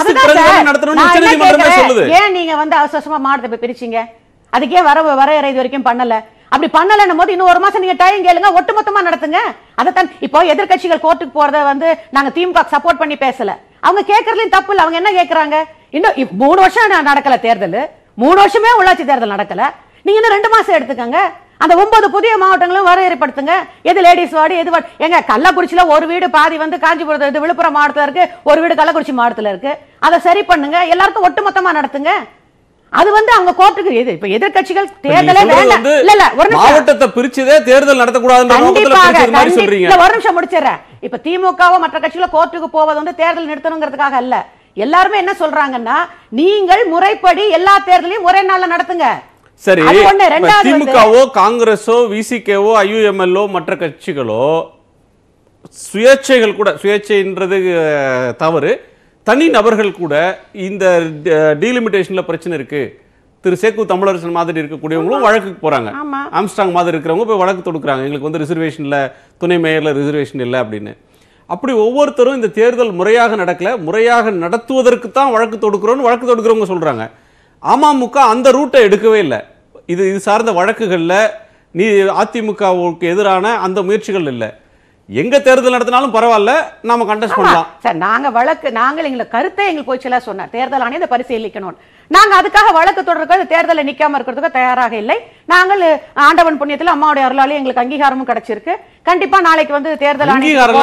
ஏன் நீங்க வந்து அவசர அவசரமா மாவட்டத்தை பிரிச்சீங்க? அதுக்கே வர வரையறை இது வரைக்கும் பண்ணல. அப்படி பண்ணலன்னும் போது இன்னும் ஒரு மாசம் நீங்க டைம் கேளுங்க, ஒட்டுமொத்தமா நடத்துங்க. அதைத்தான் இப்போ எதிர்கட்சிகள் கோர்ட்டுக்கு போறத வந்து நாங்க திமுக சப்போர்ட் பண்ணி பேசல. அவங்க கேட்கறதுலயும் தப்பு இல்லை. அவங்க என்ன கேட்கறாங்க, இன்னும் மூணு வருஷம் நடக்கல தேர்தல், மூணு வருஷமே உள்ளாட்சி தேர்தல் நடக்கல, நீங்க இன்னும் ரெண்டு மாசம் எடுத்துக்கங்க. அந்த ஒன்பது புதிய மாவட்டங்களும் வரையறைப்படுத்துங்க. எது லேடிஸ் வார்டு, எது வார்டு. எங்க கள்ளக்குறிச்சியில ஒரு வீடு பாதி வந்து காஞ்சிபுரம் இது விழுப்புரம் மாவட்டத்தில் இருக்கு, ஒரு வீடு கள்ளக்குறிச்சி மாவட்டத்தில் இருக்கு. அதை சரி பண்ணுங்க, எல்லாருக்கும் ஒட்டுமொத்தமா நடத்துங்க. அது வந்து அவங்க கோர்ட்டுக்கு இது இப்ப எதிர்க்கட்சிகள் தேர்தலே வேண்டாம். இல்ல இல்ல ஒரு மாவட்டத்தை பிரிச்சதே தேர்தல் நடத்தக்கூடாதுன்ற நோக்கத்துல பிரிச்சது மாதிரி சொல்றீங்க. ஒரு நிமிஷம் முடிச்சிடுறேன். இப்ப திமுகவோ மற்ற கட்சிகளோ கோர்ட்டுக்கு போவது வந்து தேர்தல் நிறுத்தணுங்கிறதுக்காக அல்ல. எல்லாருமே என்ன சொல்றாங்கன்னா, நீங்கள் முறைப்படி எல்லா தேர்தலையும் ஒரே நாள்ல நடத்துங்க. சரி, திமுகவோ காங்கிரஸோ விசிகேவோ ஐயுஎம்எல்ஓ மற்ற கட்சிகளோ சுயேட்சைகள் கூட, சுயேட்சைன்றது தவறு, தனி நபர்கள் கூட இந்த டீலிமிட்டேஷன்ல பிரச்சனை இருக்கு, திரு சேக்கு தமிழரசன் மாதிரி இருக்கக்கூடியவங்களும் வழக்குக்கு போறாங்க. ஆம்ஸ்டாங் மாதிரி இருக்கிறவங்க போய் வழக்கு தொடுக்குறாங்க, எங்களுக்கு வந்து ரிசர்வேஷன்ல துணை மேயர்ல ரிசர்வேஷன் இல்லை அப்படின்னு. அப்படி ஒவ்வொருத்தரும் இந்த தேர்தல் முறையாக நடக்கல, முறையாக நடத்துவதற்கு தான் வழக்கு தொடுக்கிறோம்னு வழக்கு தொடுக்கிறவங்க சொல்றாங்க. அமமுக அந்த ரூட்டை எடுக்கவே இல்லை. இது இது சார்ந்த வழக்குகள்ல நீ அதிமுகவுக்கு எதிரான அந்த முயற்சிகள் இல்லை. எங்க தேர்தல் நடத்தினாலும் பரவாயில்ல, நாம கண்டெஸ்ட் பண்ணலாம் சார். நாங்க வழக்கு நாங்கள் எங்களை கருத்தை எங்களுக்கு போய்ச்சலா சொன்னார், தேர்தல் ஆணையம் இதை பரிசீலிக்கணும். நாங்க அதுக்காக வழக்கு தொடர்றது தேர்தலை நிக்காம இருக்கிறதுக்கு தயாராக இல்லை. நாங்கள் ஆண்டவன் புண்ணியத்தில் அம்மாவுடைய அருளாலே எங்களுக்கு அங்கீகாரமும் கிடைச்சிருக்கு. கண்டிப்பா நாளைக்கு வந்து தேர்தல்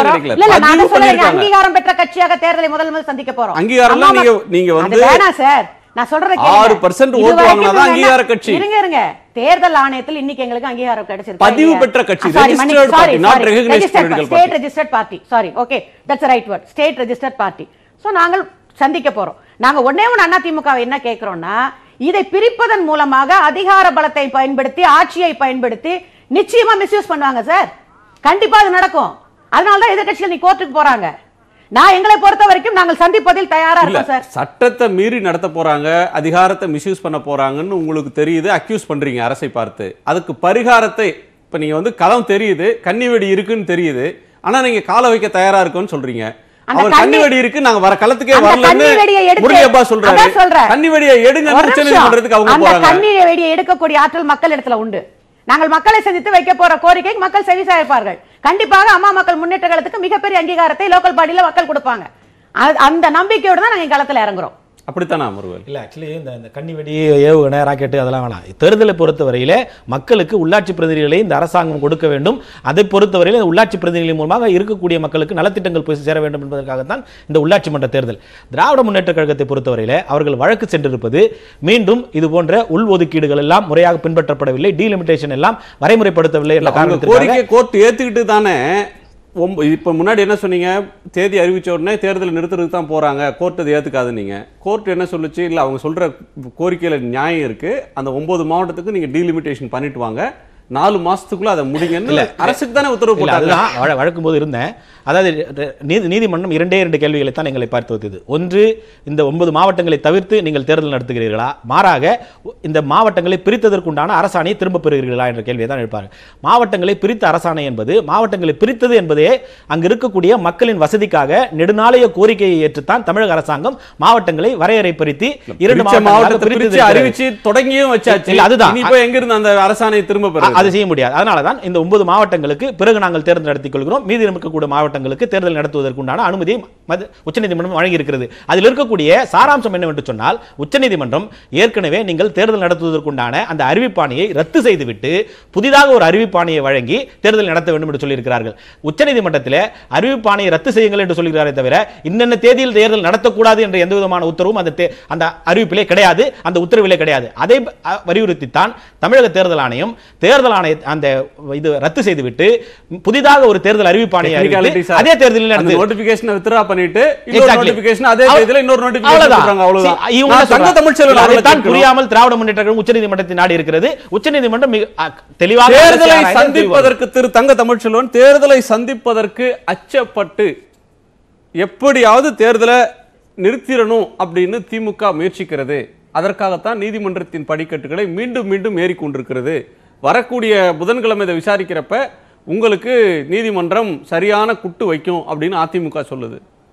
அங்கீகாரம் பெற்ற கட்சியாக தேர்தலை முதல் முதல் சந்திக்க போறோம். அங்கீகாரம் நீங்க வந்து வேணாம் சார், நான் சொல்றேன். ஆறு பர்சன்ட் ஓட்டு வாங்குனதா அங்கீகார கட்சி. இருங்க இருங்க, தேர்தல் ஆணையத்தில் இன்னைக்கு எங்களுக்கு அங்கீகாரம் கிடைச்சிருக்கு. பதிவு பெற்ற கட்சி, registered party, not recognised political party. State registered party. Sorry, okay, that's the right word. State registered party. So நாங்கள் சந்திக்க போறோம். நாங்க ஒண்ணே ஒண்ணு அதிமுக என்ன கேக்குறோம்னா, இதை பிரிப்பதன் மூலமாக அதிகார பலத்தை பயன்படுத்தி, ஆட்சியை பயன்படுத்தி நிச்சயமா மிஸ்யூஸ் பண்ணுவாங்க சார். கண்டிப்பா அது நடக்கும். அதனால தான் எதிர்க்கட்சிகள் நீ கோர்ட்டுக்கு போறாங்க. நான் எங்களை பொறுத்த வரைக்கும் நாங்கள் சந்திப்பதில் தயாரா இருக்கோம் சார். சட்டத்தை மீறி நடத்த போறாங்க, அதிகாரத்தை மிஸ்யூஸ் பண்ண போறாங்கன்னு உங்களுக்கு தெரியுது, அக்யூஸ் பண்றீங்க அரசை பார்த்து. அதுக்கு பரிகாரத்தை இப்ப நீங்க வந்து களம் தெரியுது, கன்னிவெடி இருக்குன்னு தெரியுது, ஆனா நீங்க கால வைக்க தயாரா இருக்குன்னு சொல்றீங்க. அவர் கன்னிவெடி இருக்கு, நாங்க வர களத்துக்கே வரலன்னு முருகையப்பா சொல்றாரு. கன்னிவெடியை எடுங்க பண்றதுக்கு அவங்க போறாங்க. கன்னிவெடியை எடுக்கக்கூடிய ஆற்றல் மக்கள் இடத்துல உண்டு. நாங்கள் மக்களை சந்தித்து வைக்க போற கோரிக்கைக்கு மக்கள் செவிசாய்ப்பார்கள். கண்டிப்பாக அம்மா மக்கள் முன்னேற்ற கழகத்துக்கு மிகப்பெரிய அங்கீகாரத்தை லோக்கல் பாடியில மக்கள் கொடுப்பாங்க. அந்த நம்பிக்கையோட தான் நாங்க களத்துல இறங்குறோம். அப்படித்தானா முருகன்? இல்லை, ஆக்சுவலி இந்த இந்த கன்னிவெடி, ஏவுகணை, ராக்கெட்டு அதெல்லாம் வேணாம். தேர்தலை பொறுத்தவரையில மக்களுக்கு உள்ளாட்சி பிரதிநிதிகளை இந்த அரசாங்கம் கொடுக்க வேண்டும். அதை பொறுத்தவரையில் உள்ளாட்சி பிரதிநிதிகள் மூலமாக இருக்கக்கூடிய மக்களுக்கு நலத்திட்டங்கள் போய் சேர வேண்டும் என்பதற்காகத்தான் இந்த உள்ளாட்சி மன்ற தேர்தல். திராவிட முன்னேற்ற கழகத்தை பொறுத்தவரையில் அவர்கள் வழக்கு சென்றிருப்பது மீண்டும் இது போன்ற உள்ஒதுக்கீடுகள் எல்லாம் முறையாக பின்பற்றப்படவில்லை, டீலிமிட்டேஷன் எல்லாம் வரைமுறைப்படுத்தவில்லை என்ற காரணத்திற்காக கோர்ட் ஏத்துக்கிட்டு தானே. இப்போ முன்னாடி என்ன சொன்னீங்க, தேதி அறிவிச்ச உடனே தேர்தல் நிறுத்துறதுக்கு தான் போறாங்க, கோர்ட் அதை ஏத்துக்காது. நீங்க கோர்ட் என்ன சொல்லுச்சு, இல்லை அவங்க சொல்ற கோரிக்கையில நியாயம் இருக்கு, அந்த ஒன்பது மாவட்டத்துக்கு நீங்க டீலிமிட்டேஷன் பண்ணிட்டு வாங்க, நாலு மாசத்துக்குள்ள அதை முடிங்கன்னு அரசுக்கு தானே உத்தரவு போட்டாங்க. வழக்கும் போது இருந்தேன். அதாவது நீதிமன்றம் இரண்டே இரண்டு கேள்விகளை தான் எங்களை பார்த்து வந்தது. ஒன்று, இந்த ஒன்பது மாவட்டங்களை தவிர்த்து நீங்கள் தேர்தல் நடத்துகிறீர்களா, மாறாக இந்த மாவட்டங்களை பிரித்ததற்குண்டான அரசாணையை திரும்ப பெறுகிறீர்களா என்ற கேள்வியை தான் எழுப்பார்கள். மாவட்டங்களை பிரித்த அரசாணை என்பது, மாவட்டங்களை பிரித்தது என்பதே அங்கு இருக்கக்கூடிய மக்களின் வசதிக்காக நெடுநாளைய கோரிக்கையை ஏற்றுத்தான் தமிழக அரசாங்கம் மாவட்டங்களை வரையறைப்படுத்தி இரண்டு மாவட்டங்களை அறிவிச்சு தொடங்கியும் வச்சாச்சு. அதுதான் எங்கிருந்து அந்த அரசாணையை திரும்ப பெறும், அது செய்ய முடியாது. அதனால தான் இந்த ஒன்பது மாவட்டங்களுக்கு பிறகு நாங்கள் தேர்தல் நடத்திக் கொள்கிறோம், மீதி இருக்கக்கூடிய மாவட்டங்களுக்கு தேர்தல் நடத்துவதற்குண்டான அனுமதியை உச்சநீதிமன்றம் வழங்கி இருக்கிறது. அதில் இருக்கக்கூடிய சாராம்சம் என்னவென்று சொன்னால், உச்சநீதிமன்றம் ஏற்கனவே நீங்கள் தேர்தல் நடத்துவதற்குண்டான அந்த அறிவிப்பாணையை ரத்து செய்துவிட்டு புதிதாக ஒரு அறிவிப்பாணையை வழங்கி தேர்தல் நடத்த வேண்டும் என்று சொல்லியிருக்கிறார்கள். உச்சநீதிமன்றத்தில் அறிவிப்பாணையை ரத்து செய்யுங்கள் என்று சொல்கிறாரே தவிர இன்னென்ன தேதியில் தேர்தல் நடத்தக்கூடாது என்ற எந்த விதமான உத்தரவும் அந்த அந்த அறிவிப்பிலே கிடையாது, அந்த உத்தரவிலே கிடையாது. அதை வலியுறுத்தித்தான் தமிழக தேர்தல் ஆணையம் தேர்தல் அந்த இது ரத்து செய்துவிட்டு புதிதாக ஒரு தேர்தல் அறிவிப்பாணையை அதே தேர்தலில் நடந்து நோட்டிபிகேஷன் வித்ட்ரா பண்ணிட்டு இன்னொரு நோட்டிபிகேஷன் அதே தேதியில இன்னொரு நோட்டிபிகேஷன் கொடுறாங்க. அவ்வளவுதான். இவங்க தங்க தமிழ்ச்செல்வன் அவர்கள் புரியாமல் திராவிட முன்னேற்ற கழகம் உச்சநீதிமன்றத்தை நாடி இருக்கிறது. உச்சநீதிமன்றம் தெளிவாக தேர்தலை சந்திப்பதற்கு திரு தங்க தமிழ்ச்செல்வன் தேர்தலை சந்திப்பதற்கு அச்சப்பட்டு எப்படியாவது தேர்தலை நிறுத்திடணும் அப்படின்னு திமுக முயற்சிக்கிறது. அதற்காகத்தான் நீதிமன்றத்தின் படிக்கட்டுகளை மீண்டும் மீண்டும் ஏறிக்கொண்டிருக்கிறது. வரக்கூடிய புதன்கிழமை இதை விசாரிக்கிறப்ப உங்களுக்கு நீதிமன்றம் சரியான குட்டு வைக்கும் அப்படின்னு அதிமுக சொல்லுது.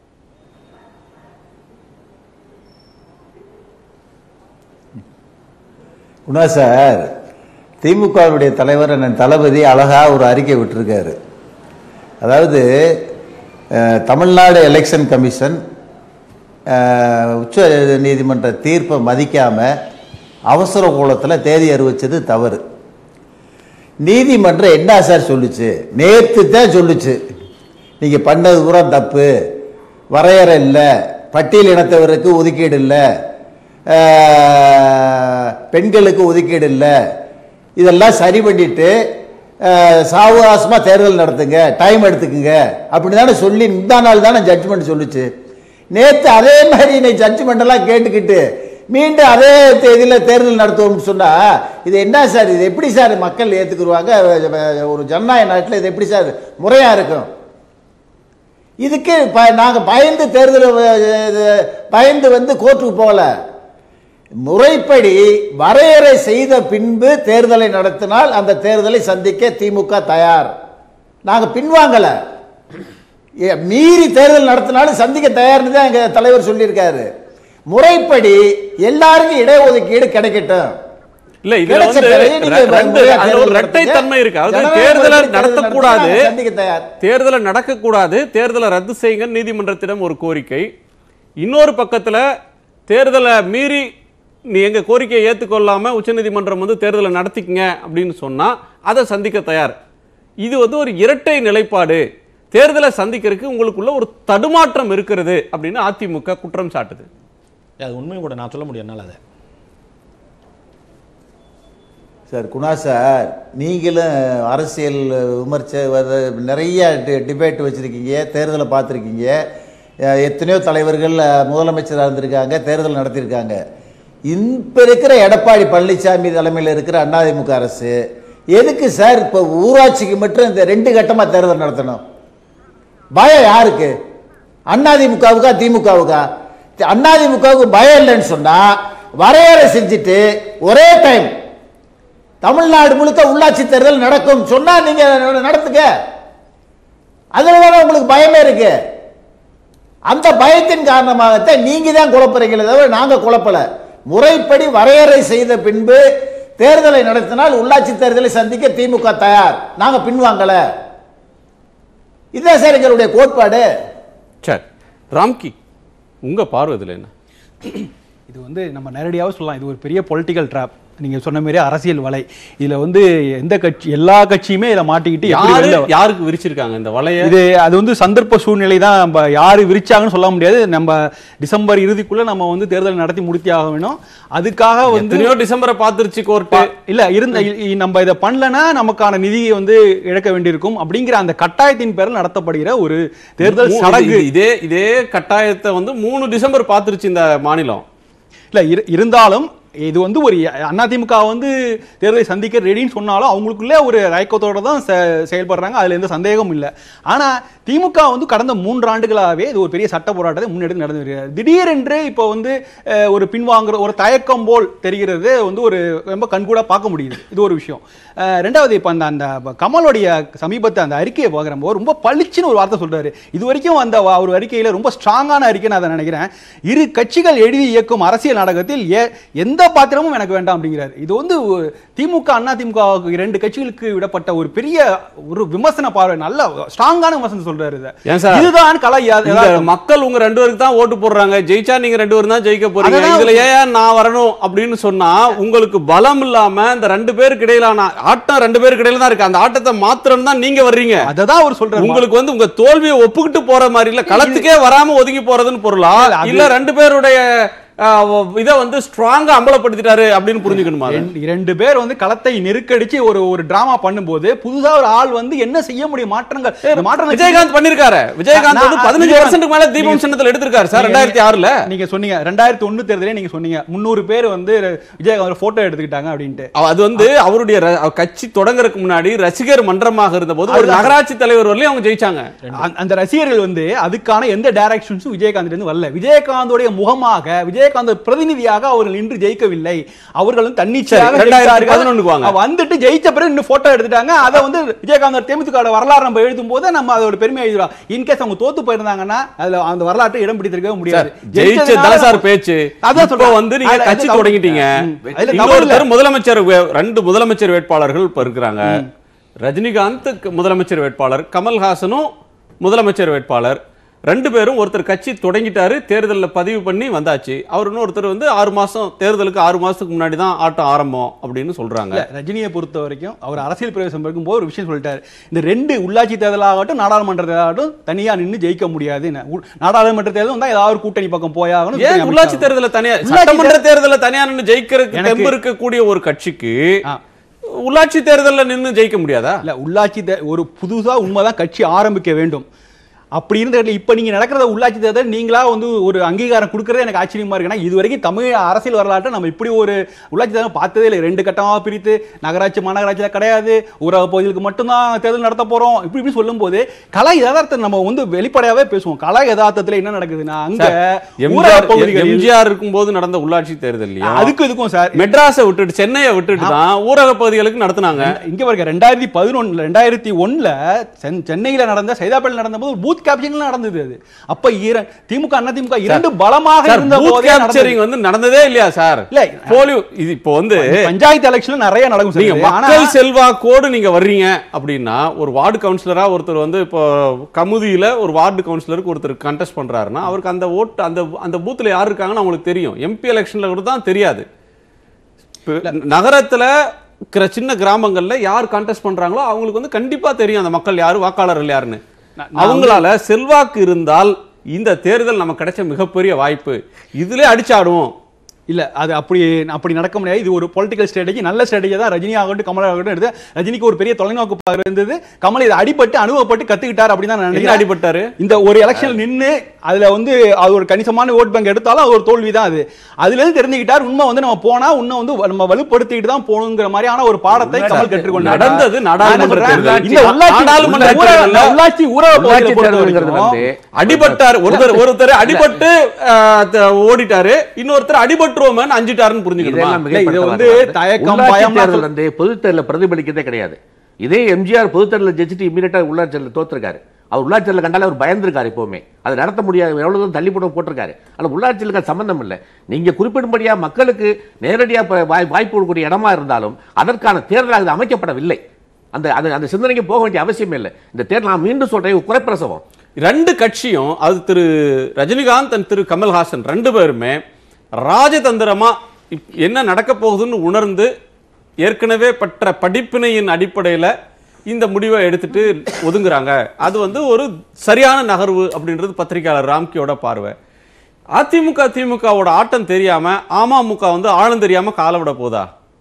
உணா சார், திமுகவுடைய தலைவர் அண்ணன் தளபதி அழகா ஒரு அறிக்கை விட்டுருக்காரு. அதாவது தமிழ்நாடு எலெக்ஷன் கமிஷன் உச்ச நீதிமன்ற தீர்ப்பை மதிக்காமல் அவசர கோலத்தில் தேதி அறிவிச்சது தவறு. நீதிமன்றம் என்ன சார் சொல்லுச்சு? நேற்று தான் சொல்லுச்சு, நீங்கள் பண்ணது பூரா தப்பு, வரையறை இல்லை, பட்டியல் இனத்தவருக்கு ஒதுக்கீடு இல்லை, பெண்களுக்கு ஒதுக்கீடு இல்லை, இதெல்லாம் சரி பண்ணிட்டு சாவகாசமாக தேர்தல் நடத்துங்க, டைம் எடுத்துக்குங்க அப்படின்னு தானே சொல்லி இந்த நாள் தானே ஜட்ஜ்மெண்ட் சொல்லுச்சு. நேற்று அதே மாதிரி நீ ஜட்ஜ்மெண்டெல்லாம் கேட்டுக்கிட்டு மீண்டும் அதே தேதியில் தேர்தல் நடத்துவோம்னு சொன்னால் இது என்ன சார்? இது எப்படி சார் மக்கள் ஏற்றுக்குருவாங்க? ஒரு ஜனநாயக நாட்டில் இது எப்படி சார் முறையாக இருக்கும்? இதுக்கு ப நாங்கள் பயந்து தேர்தல் பயந்து வந்து கோர்ட்டுக்கு போகல. முறைப்படி வரையறை செய்த பின்பு தேர்தலை நடத்தினால் அந்த தேர்தலை சந்திக்க திமுக தயார். நாங்கள் பின்வாங்கலை. மீறி தேர்தல் நடத்தினாலும் சந்திக்க தயார்னு தான் எங்கள் தலைவர் சொல்லியிருக்காரு. முறைப்படி எல்லாருக்கும் இடஒதுக்கீடு கிடைக்கட்டும். இல்ல இதுல வந்து ரெண்டு அதுல ஒரு இரட்டை தன்மை இருக்கு. அதாவது தேர்தலை நடத்தக்கூடாது, தேர்தலை நடக்கக்கூடாது, தேர்தலை ரத்து செய்யுங்க நீதிமன்றத்திடம் ஒரு கோரிக்கை. இன்னொரு பக்கத்துல தேர்தலை மீறி நீ எங்க கோரிக்கையை ஏற்றுக்கொள்ளாம உச்சநீதிமன்றம் வந்து தேர்தலை நடத்திக்கங்க அப்படின்னு சொன்னா அதை சந்திக்க தயார். இது வந்து ஒரு இரட்டை நிலைப்பாடு. தேர்தலை சந்திக்கிறதுக்கு உங்களுக்குள்ள ஒரு தடுமாற்றம் இருக்கிறது அப்படின்னு அதிமுக குற்றம் சாட்டுது. அது உண்மையும் கூட நான் சொல்ல முடியும். அதை சார் குணா சார், நீங்களும் அரசியல் விமர்ச நிறைய டிபேட் வச்சுருக்கீங்க, தேர்தலை பார்த்துருக்கீங்க, எத்தனையோ தலைவர்கள் முதலமைச்சராக இருந்திருக்காங்க, தேர்தல் நடத்தியிருக்காங்க. இப்போ இருக்கிற எடப்பாடி பழனிசாமி தலைமையில் இருக்கிற அதிமுக அரசு எதுக்கு சார் இப்போ ஊராட்சிக்கு மட்டும் இந்த ரெண்டு கட்டமாக தேர்தல் நடத்தணும்? பயம் யாருக்கு? அதிமுகவுக்கா திமுகவுக்கா? அதிமுகவுக்கு பயம் இல்லைன்னு சொன்னால் வரையறை செஞ்சுட்டு ஒரே டைம் தமிழ்நாடு முழுக்க உள்ளாட்சி தேர்தல் நடக்கும் சொன்னா நீங்க நடத்துங்க. அதுல தானே உங்களுக்கு பயமே இருக்கு. அந்த பயத்தின் காரணமாகத்தான் நீங்க தான் குழப்பறீங்களே தவிர நாங்க குழப்பல. முறைப்படி வரையறை செய்த பின்பு தேர்தலை நடத்தினால் உள்ளாட்சி தேர்தலை சந்திக்க திமுக தயார், நாங்க பின்வாங்கல. இதுதான் சார் எங்களுடைய கோட்பாடு. சரி ராம்கி, உங்க பார்வை இதுல என்ன? இது வந்து நம்ம நேரடியாக சொல்லலாம், இது ஒரு பெரிய பொலிட்டிக்கல் ட்ராப். நீங்க சொன்ன மாதிரி அரசியல் வலை. இதுல வந்து எந்த கட்சி எல்லா கட்சியுமே இதை மாட்டிக்கிட்டு யாருக்கு விரிச்சிருக்காங்க இந்த வலையை? இது அது வந்து சந்தர்ப்ப சூழ்நிலை தான். நம்ம யாரு விரிச்சாங்கன்னு சொல்ல முடியாது. நம்ம டிசம்பர் இறுதிக்குள்ள நம்ம வந்து தேர்தல் நடத்தி முடித்தி ஆக வேணும். அதுக்காக வந்து டிசம்பரை பார்த்துருச்சு கோர்ட்டு. இல்ல இருந்த நம்ம இதை பண்ணலன்னா நமக்கான நிதியை வந்து இழக்க வேண்டியிருக்கும் அப்படிங்கிற அந்த கட்டாயத்தின் பேரில் நடத்தப்படுகிற ஒரு தேர்தல் சடங்கு. இதே இதே கட்டாயத்தை வந்து மூணு டிசம்பர் பார்த்துருச்சு இந்த மாநிலம். இல்ல இருந்தாலும் இது வந்து ஒரு அதிமுக வந்து தேர்தலை சந்திக்க ரெடின்னு சொன்னாலும் அவங்களுக்குள்ளே ஒரு ஐக்கியத்தோட தான் செயல்படுறாங்க. அதுல எந்த சந்தேகமும் இல்லை. ஆனா திமுக வந்து கடந்த மூன்று ஆண்டுகளாகவே இது ஒரு பெரிய சட்ட போராட்டத்தை முன்னெடுத்து நடந்து வருகிறது. திடீரென்று இப்போ வந்து ஒரு பின்வாங்குற ஒரு தயக்கம் போல் தெரிகிறது வந்து ஒரு ரொம்ப கண்கூட பார்க்க முடியுது. இது ஒரு விஷயம். ரெண்டாவது இப்போ அந்த அந்த கமலுடைய சமீபத்தை அந்த அறிக்கையை பார்க்குறப்போ ரொம்ப பளிச்சுன்னு ஒரு வார்த்தை சொல்றாரு. இது வரைக்கும் அந்த ஒரு அறிக்கையில ரொம்ப ஸ்ட்ராங்கான அறிக்கை நான் அதை நினைக்கிறேன். இரு கட்சிகள் எழுதி இயக்கும் அரசியல் நாடகத்தில் எந்த பாத்திரமும் எனக்கு வேண்டாம் அப்படிங்கிறாரு. இது வந்து திமுக அண்ணா திமுக இரண்டு கட்சிகளுக்கு விடப்பட்ட ஒரு பெரிய ஒரு விமர்சன பார்வை, நல்ல ஸ்ட்ராங்கான விமர்சனம் சொல்றாரு. இதுதான் கலை. மக்கள் உங்க ரெண்டு பேருக்கு தான் ஓட்டு போடுறாங்க, ஜெயிச்சா நீங்க ரெண்டு பேரும் தான் ஜெயிக்க போறீங்க, இதுல ஏன் நான் வரணும் அப்படின்னு சொன்னா உங்களுக்கு பலம் இல்லாம இந்த ரெண்டு பேருக்கு இடையிலான ஆட்டம் ரெண்டு பேருக்கு இடையில தான் இருக்கு. அந்த ஆட்டத்தை மாத்திரம் தான் நீங்க வர்றீங்க. அததான் அவர் சொல்றாரு. உங்களுக்கு வந்து உங்க தோல்வியை ஒப்புக்கிட்டு போற மாதிரி இல்ல, களத்துக்கே வராம ஒதுங்கி போறதுன்னு பொருளா இல்ல ரெண்டு பேருடைய இதை வந்து ஸ்ட்ராங்கா அம்பலப்படுத்திட்டாரு அப்படின்னு புரிஞ்சுக்கணுமா? இரண்டு பேர் வந்து களத்தை நெருக்கடிச்சு ஒரு ஒரு டிராமா பண்ணும்போது புதுசா ஒரு ஆள் வந்து என்ன செய்ய முடியும் மாற்றங்கள் மாற்றங்கள் விஜயகாந்த் பண்ணிருக்காரு. விஜயகாந்த் வந்து பதினஞ்சு வருஷத்துக்கு மேல தீபம் சின்னத்துல எடுத்திருக்காரு சார். ரெண்டாயிரத்தி ஆறுல நீங்க சொன்னீங்க ரெண்டாயிரத்தி ஒண்ணு தேர்தலே நீங்க சொன்னீங்க முன்னூறு பேர் வந்து விஜயகாந்த் போட்டோ எடுத்துக்கிட்டாங்க அப்படின்ட்டு. அது வந்து அவருடைய கட்சி தொடங்கறதுக்கு முன்னாடி ரசிகர் மன்றமாக இருந்த போது ஒரு நகராட்சி தலைவர் வரலையும் அவங்க ஜெயிச்சாங்க. அந்த ரசிகர்கள் வந்து அதுக்கான எந்த டைரக்ஷன்ஸும் விஜயகாந்த் இருந்து வரல. விஜயகாந்தோடைய முகமாக விஜயகாந்த் பிரதிநிதியாக அவர்கள் இன்று ஜெயிக்கவில்லை. அவர்கள் தன்னிச்சையாக வந்துட்டு ஜெயிச்ச பிறகு இன்னும் போட்டோ எடுத்துட்டாங்க. அதை வந்து விஜயகாந்த் தேமுதிக வரலாறு நம்ம எழுதும் போது நம்ம அதோட பெருமை எழுதுறோம். இன்கேஸ் அவங்க தோத்து போயிருந்தாங்கன்னா அதுல அந்த வரலாற்றை இடம் பிடித்திருக்கவே முடியாது. ஜெயிச்ச தலசார் பேச்சு அதான் சொல்ல வந்து நீங்க கட்சி தொடங்கிட்டீங்க. முதலமைச்சர் ரெண்டு முதலமைச்சர் வேட்பாளர்கள் இப்ப இருக்கிறாங்க. ரஜினிகாந்த் முதலமைச்சர் வேட்பாளர், கமல்ஹாசனும் முதலமைச்சர் வேட்பாளர். ரெண்டு பேரும் ஒருத்தர் கட்சி தொடங்கிட்டாரு, தேர்தலில் பதிவு பண்ணி வந்தாச்சு. அவர் இன்னொருத்தர் வந்து ஆறு மாசம் தேர்தலுக்கு ஆறு மாசத்துக்கு முன்னாடி தான் ஆட்டம் ஆரம்பம் அப்படின்னு சொல்றாங்க. ரஜினியை பொறுத்த வரைக்கும் அவர் அரசியல் பிரவேசம் இருக்கும்போது ஒரு விஷயம் சொல்லிட்டாரு, இந்த ரெண்டு உள்ளாட்சி தேர்தலாகட்டும் நாடாளுமன்ற தேர்தலாகட்டும் தனியா நின்று ஜெயிக்க முடியாது. நாடாளுமன்ற தேர்தல் வந்தா ஏதாவது கூட்டணி பக்கம் போயாகணும். ஏன் உள்ளாட்சி தேர்தலில் தனியா, சட்டமன்ற தேர்தலில் தனியா நின்று ஜெயிக்கிறதுக்கு தெம்பு இருக்கக்கூடிய ஒரு கட்சிக்கு உள்ளாட்சி தேர்தலில் நின்று ஜெயிக்க முடியாதா? இல்ல, உள்ளாட்சி ஒரு புதுசா உண்மைதான் கட்சி ஆரம்பிக்க வேண்டும். அப்படி இருந்த இப்ப நீங்க நடக்கிறத உள்ளாட்சி தேர்தல் நீங்களா வந்து ஒரு அங்கீகாரம் கொடுக்கறது எனக்கு ஆச்சரியமா இருக்கு. இது வரைக்கும் தமிழ் அரசியல் வரலாற்று நம்ம இப்படி ஒரு உள்ளாட்சி தேர்தல் பார்த்ததே இல்லை. ரெண்டு கட்டமாக பிரித்து நகராட்சி மாநகராட்சியில் கிடையாது, ஊரக பகுதிகளுக்கு மட்டும்தான் தேர்தல் நடத்த போறோம் இப்படி இப்படி சொல்லும் போது கலா யதார்த்தம் நம்ம வந்து வெளிப்படையாவே பேசுவோம். கலா யதார்த்தத்தில் என்ன நடக்குதுன்னா, அங்க ஊரக பகுதிகள் எம்ஜிஆர் இருக்கும்போது நடந்த உள்ளாட்சி தேர்தல் அதுக்கு இதுக்கும் சார் மெட்ராஸை விட்டுட்டு சென்னையை விட்டுட்டு தான் ஊரக பகுதிகளுக்கு நடத்தினாங்க. இங்க பாருங்க, ரெண்டாயிரத்தி பதினொன்னு ரெண்டாயிரத்தி ஒண்ணுல சென்னையில நடந்த சைதாப்பேட்டில் நடந்த போது பூத் கேப்சரிங் நடந்தது. அது அப்ப திமுக அண்ணா திமுக இரண்டு பலமாக இருந்த போதே கேப்சரிங் வந்து நடந்ததே இல்லையா சார்? இல்ல, போலியோ இது இப்போ வந்து பஞ்சாயத்து எலெக்ஷன்ல நிறைய நடக்கும். நீங்க மக்கள் செல்வாக்கோடு நீங்க வர்றீங்க அப்படின்னா, ஒரு வார்டு கவுன்சிலரா ஒருத்தர் வந்து இப்போ கமுதியில ஒரு வார்டு கவுன்சிலருக்கு ஒருத்தர் கண்டெஸ்ட் பண்றாருன்னா அவருக்கு அந்த ஓட்டு அந்த அந்த பூத்துல யார் இருக்காங்கன்னு அவங்களுக்கு தெரியும். எம்பி எலெக்ஷன்ல கூட தான் தெரியாது. நகரத்துல சின்ன கிராமங்கள்ல யார் கண்டெஸ்ட் பண்றாங்களோ அவங்களுக்கு வந்து கண்டிப்பா தெரியும் அந்த மக்கள் யாரு, வாக்காளர்கள் யாருன்னு. அவங்களால செல்வாக்கு இருந்தால் இந்த தேர்தல் நமக்கு கிடைச்ச மிகப்பெரிய வாய்ப்பு. இதுல அடிச்சாடுவோம். இல்ல, அது அப்படி அப்படி நடக்க முடியாது. இது ஒரு பொலிட்டிக்கல் ஸ்ட்ராட்டஜி, நல்ல ஸ்ட்ராட்டஜி தான். ரஜினி ஆகட்டும் கமல் ஆகட்டும் எடுத்து ரஜினிக்கு ஒரு பெரிய தொலைநோக்கு பார்வை இருந்தது. கமல் இதை அடிபட்டு அனுபவப்பட்டு கத்துக்கிட்டார் அப்படின்னு தான் நினைக்கிறேன். அடிபட்டாரு இந்த ஒரு எலெக்ஷன் நின்று அதுல வந்து அது ஒரு கணிசமான ஓட் பேங்க் எடுத்தாலும் அது ஒரு தோல்வி தான். அது அதுல இருந்து தெரிஞ்சுக்கிட்டார் உண்மை வந்து நம்ம போனா உன்னை வந்து நம்ம வலுப்படுத்திட்டு தான் போகணுங்கிற மாதிரியான ஒரு பாடத்தை கமல் கற்றுக்கொண்டார். நடந்தது நாடாளுமன்ற உள்ளாட்சி ஊரக அடிபட்டார். ஒருத்தர் ஒருத்தர் அடிபட்டு ஓடிட்டாரு, இன்னொருத்தர் அடிபட்டுருவோம் அஞ்சுட்டாருன்னு புரிஞ்சுக்கணும். இது வந்து தயக்கம் பயம் வந்து பொதுத்தேர்தலில் பிரதிபலிக்கிறதே கிடையாது. இதே எம்ஜிஆர் பொதுத்தேர்தலில் ஜெயிச்சுட்டு இமீடியட்டா உள்ளாட்சியில் தோத்துருக்காரு. அவர் உள்ளாட்சியில் கண்டாலே அவர் பயந்துருக்காரு. எப்பவுமே அதை நடத்த முடியாது, எவ்வளவு தூரம் தள்ளி போட்டு போட்டிருக்காரு. ஆனால் உள்ளாட்சியில் சம்பந்தம் இல்லை. நீங்க குறிப்பிடும்படியா மக்களுக்கு நேரடியாக வாய்ப்பு கொடுக்கக்கூடிய இடமா இருந்தாலும் அதற்கான தேர்தலாக இது அமைக்கப்படவில்லை. அந்த அந்த சிந்தனைக்கு போக வேண்டிய அவசியம் இல்லை. இந்த தேர்தல் நான் மீண்டும் சொல்றேன், குறைப்பிரசவம். ரெண்டு கட்சியும், அது திரு ரஜினிகாந்த் திரு கமல்ஹாசன் ரெண்டு பேருமே ராஜதந்திரமா என்ன நடக்க போகுதுன்னு உணர்ந்து ஏற்கனவே பெற்ற படிப்பினையின் அடிப்படையில் இந்த முடிவை எடுத்துட்டு ஒதுங்குறாங்க. அது வந்து ஒரு சரியான நகர்வு அப்படின்றது பத்திரிகையாளர் ராம்கியோட பார்வை. அதிமுக திமுகவோட ஆட்டம் தெரியாம அமமுக வந்து ஆழம் தெரியாம கால விட போதா?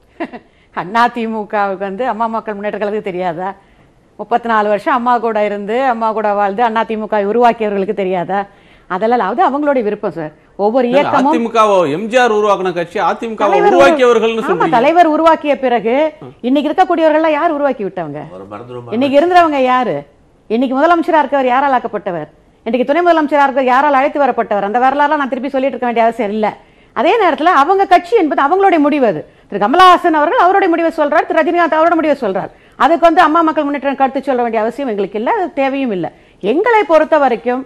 அண்ணா திமுகவுக்கு வந்து அம்மா மக்கள் முன்னேற்ற கழகத்துக்கு தெரியாதா? முப்பத்தி நாலு வருஷம் அம்மா கூட இருந்து அம்மா கூட வாழ்ந்து அண்ணா திமுக உருவாக்கியவர்களுக்கு தெரியாதா? அதெல்லாம் அது அவங்களுடைய விருப்பம் சார். ஒவ்வொரு இயக்கமும் அதிமுகவோ எம்ஜிஆர் உருவாக்கின கட்சி அதிமுக உருவாக்கியவர்கள். ஆமா, தலைவர் உருவாக்கிய பிறகு இன்னைக்கு இருக்கக்கூடியவர்கள் யார் உருவாக்கி விட்டவங்க? இன்னைக்கு இருந்தவங்க யாரு? இன்னைக்கு முதலமைச்சரா இருக்கவர் யாரால் ஆக்கப்பட்டவர்? இன்னைக்கு துணை முதலமைச்சரா இருக்கவர் யாரால் அழைத்து வரப்பட்டவர்? அந்த வரலாறுலாம் நான் திருப்பி சொல்லிட்டு இருக்க வேண்டிய அவசியம் இல்லை. அதே நேரத்தில் அவங்க கட்சி என்பது அவங்களுடைய முடிவு. அது திரு கமலஹாசன் அவர்கள் அவருடைய முடிவை சொல்றார், திரு ரஜினிகாந்த் அவரோட முடிவை சொல்றார். அதுக்கு வந்து அம்மா மக்கள் முன்னேற்றம் கருத்து சொல்ல வேண்டிய அவசியம் எங்களுக்கு இல்லை, அது தேவையும் இல்லை. எங்களை பொறுத்த வரைக்கும்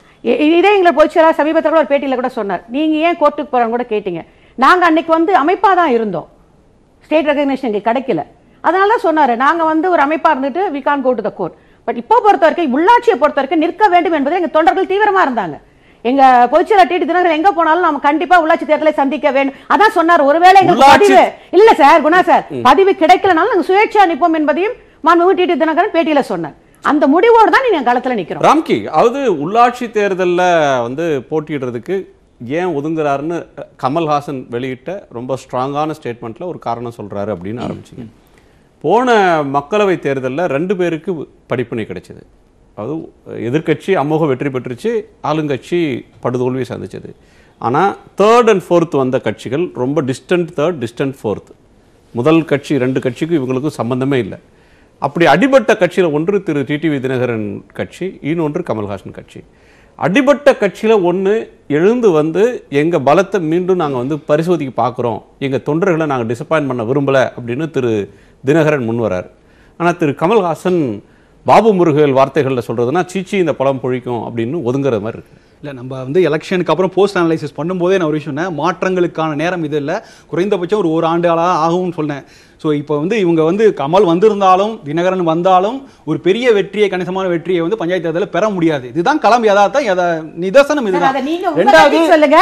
இதே எங்களை போச்சு சமீபத்தில் ஒரு பேட்டியில் கூட சொன்னார், நீங்க ஏன் கோர்ட்டுக்கு போறோன்னு கூட கேட்டீங்க. நாங்க அன்னைக்கு வந்து அமைப்பா தான் இருந்தோம், ஸ்டேட் ரெகக்னிஷன் எங்களுக்கு கிடைக்கல. அதனால தான் சொன்னாரு, நாங்க வந்து ஒரு அமைப்பா இருந்துட்டு we can go to the court. But இப்போ பொறுத்த வரைக்கும் உள்ளாட்சியை பொறுத்த வரைக்கும் நிற்க வேண்டும் என்பதில் எங்க தொண்டர்கள் தீவிரமா இருந்தாங்க. எங்க பொதுச்செயலாளர் டிடி தினகரன் எங்க போனாலும் நம்ம கண்டிப்பா உள்ளாட்சி தேர்தலை சந்திக்க வேண்டும் அதான் சொன்னார். ஒருவேளை எங்களுக்கு பதிவு இல்ல சார் குணா சார் பதிவு கிடைக்கலனாலும் நாங்க சுயேட்சையா நிற்போம் என்பதையும் மாண்புமிகு டிடி தினகரன் பேட்டியில சொன்னார். அந்த முடிவோடு தான் நீங்க களத்துல நிக்கிறோம். ராம்கி, அதாவது உள்ளாட்சி தேர்தலில் வந்து போட்டியிடுறதுக்கு ஏன் ஒதுங்குறாருன்னு கமல்ஹாசன் வெளியிட்ட ரொம்ப ஸ்ட்ராங்கான ஸ்டேட்மெண்ட்ல ஒரு காரணம் சொல்றாரு அப்படின்னு ஆரம்பிச்சிங்க. போன மக்களவை தேர்தலில் ரெண்டு பேருக்கு படிப்பினை கிடைச்சது. அது எதிர்கட்சி அமோக வெற்றி பெற்றுச்சு, ஆளுங்கட்சி படுதோல்வி சந்திச்சது. ஆனால் தேர்ட் அண்ட் ஃபோர்த் வந்த கட்சிகள் ரொம்ப டிஸ்டன்ட் தேர்ட் டிஸ்டன்ட் ஃபோர்த். முதல் கட்சி ரெண்டு கட்சிக்கும் இவங்களுக்கும் சம்பந்தமே இல்லை. அப்படி அடிபட்ட கட்சியில் ஒன்று திரு டிடிவி தினகரன் கட்சி, இன்னொன்று கமல்ஹாசன் கட்சி. அடிபட்ட கட்சியில் ஒன்று எழுந்து வந்து எங்கள் பலத்தை மீண்டும் நாங்கள் வந்து பரிசோதிக்க பார்க்குறோம், எங்கள் தொண்டர்களை நாங்கள் டிசப்பாயின்ட் பண்ண விரும்பலை அப்படின்னு திரு தினகரன் முன் வரார். ஆனால் திரு கமல்ஹாசன் பாபு முருகல் வார்த்தைகளில் சொல்கிறதுனா சீச்சி இந்த பழம் பொழிக்கும் அப்படின்னு ஒதுங்குற மாதிரி இருக்குது. இல்லை, நம்ம வந்து எலெக்ஷனுக்கு அப்புறம் போஸ்ட் அனலைசிஸ் பண்ணும்போதே நான் ஒரு விஷயம் சொன்னேன், மாற்றங்களுக்கான நேரம் இது இல்லை, குறைந்தபட்சம் ஒரு ஒரு ஆண்டு ஆகும்னு சொன்னேன். ஸோ இப்போ வந்து இவங்க வந்து கமல் வந்திருந்தாலும் தினகரன் வந்தாலும் ஒரு பெரிய வெற்றியை கணிசமான வெற்றியை வந்து பஞ்சாயத்து தேர்தலில் பெற முடியாது. இதுதான் களம் யதார்த்தம், யதா நிதர்சனம் இதுதான். ரெண்டாவது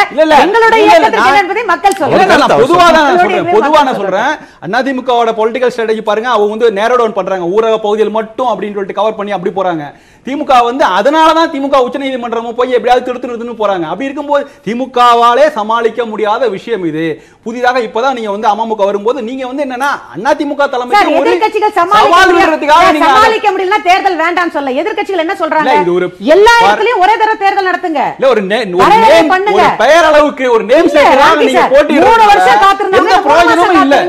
பொதுவா நான் சொல்றேன், அதிமுகவோட பொலிட்டிக்கல் ஸ்ட்ராட்டஜி பாருங்க, அவங்க வந்து நேரோ டவுன் பண்றாங்க, ஊரக பகுதியில் மட்டும் அப்படின்னு சொல்லிட்டு கவர் பண்ணி அப்படி போறாங்க. திமுக வந்து அதனாலதான் திமுக உச்சநீதிமன்றமும் போய் எப்படியாவது திருத்து நிறுத்துன்னு போறாங்க. அப்படி இருக்கும்போது திமுகவாலே சமாளிக்க முடியாத விஷயம் இது. புதிதாக இப்பதான் நீங்க வந்து அமமுக வரும்போது நீங்க வந்து என்னன்னா அதிமுக தலைமைக்கு ஒரு சவால் விடுறதுக்காக நீங்க சமாளிக்க முடியலனா தேர்தல் வேண்டாம்னு சொல்ல எதிர்க்கட்சிகள் என்ன சொல்றாங்க? எல்லா இடத்துலயும் ஒரே தடவை தேர்தல் நடத்துங்க. இல்ல ஒரு ஒரு பெயர் அளவுக்கு ஒரு நேம் சேர்க்கறாங்க, நீங்க போட்டி மூணு வருஷம் காத்துறீங்க, எந்த பிரயோஜனமும் இல்ல.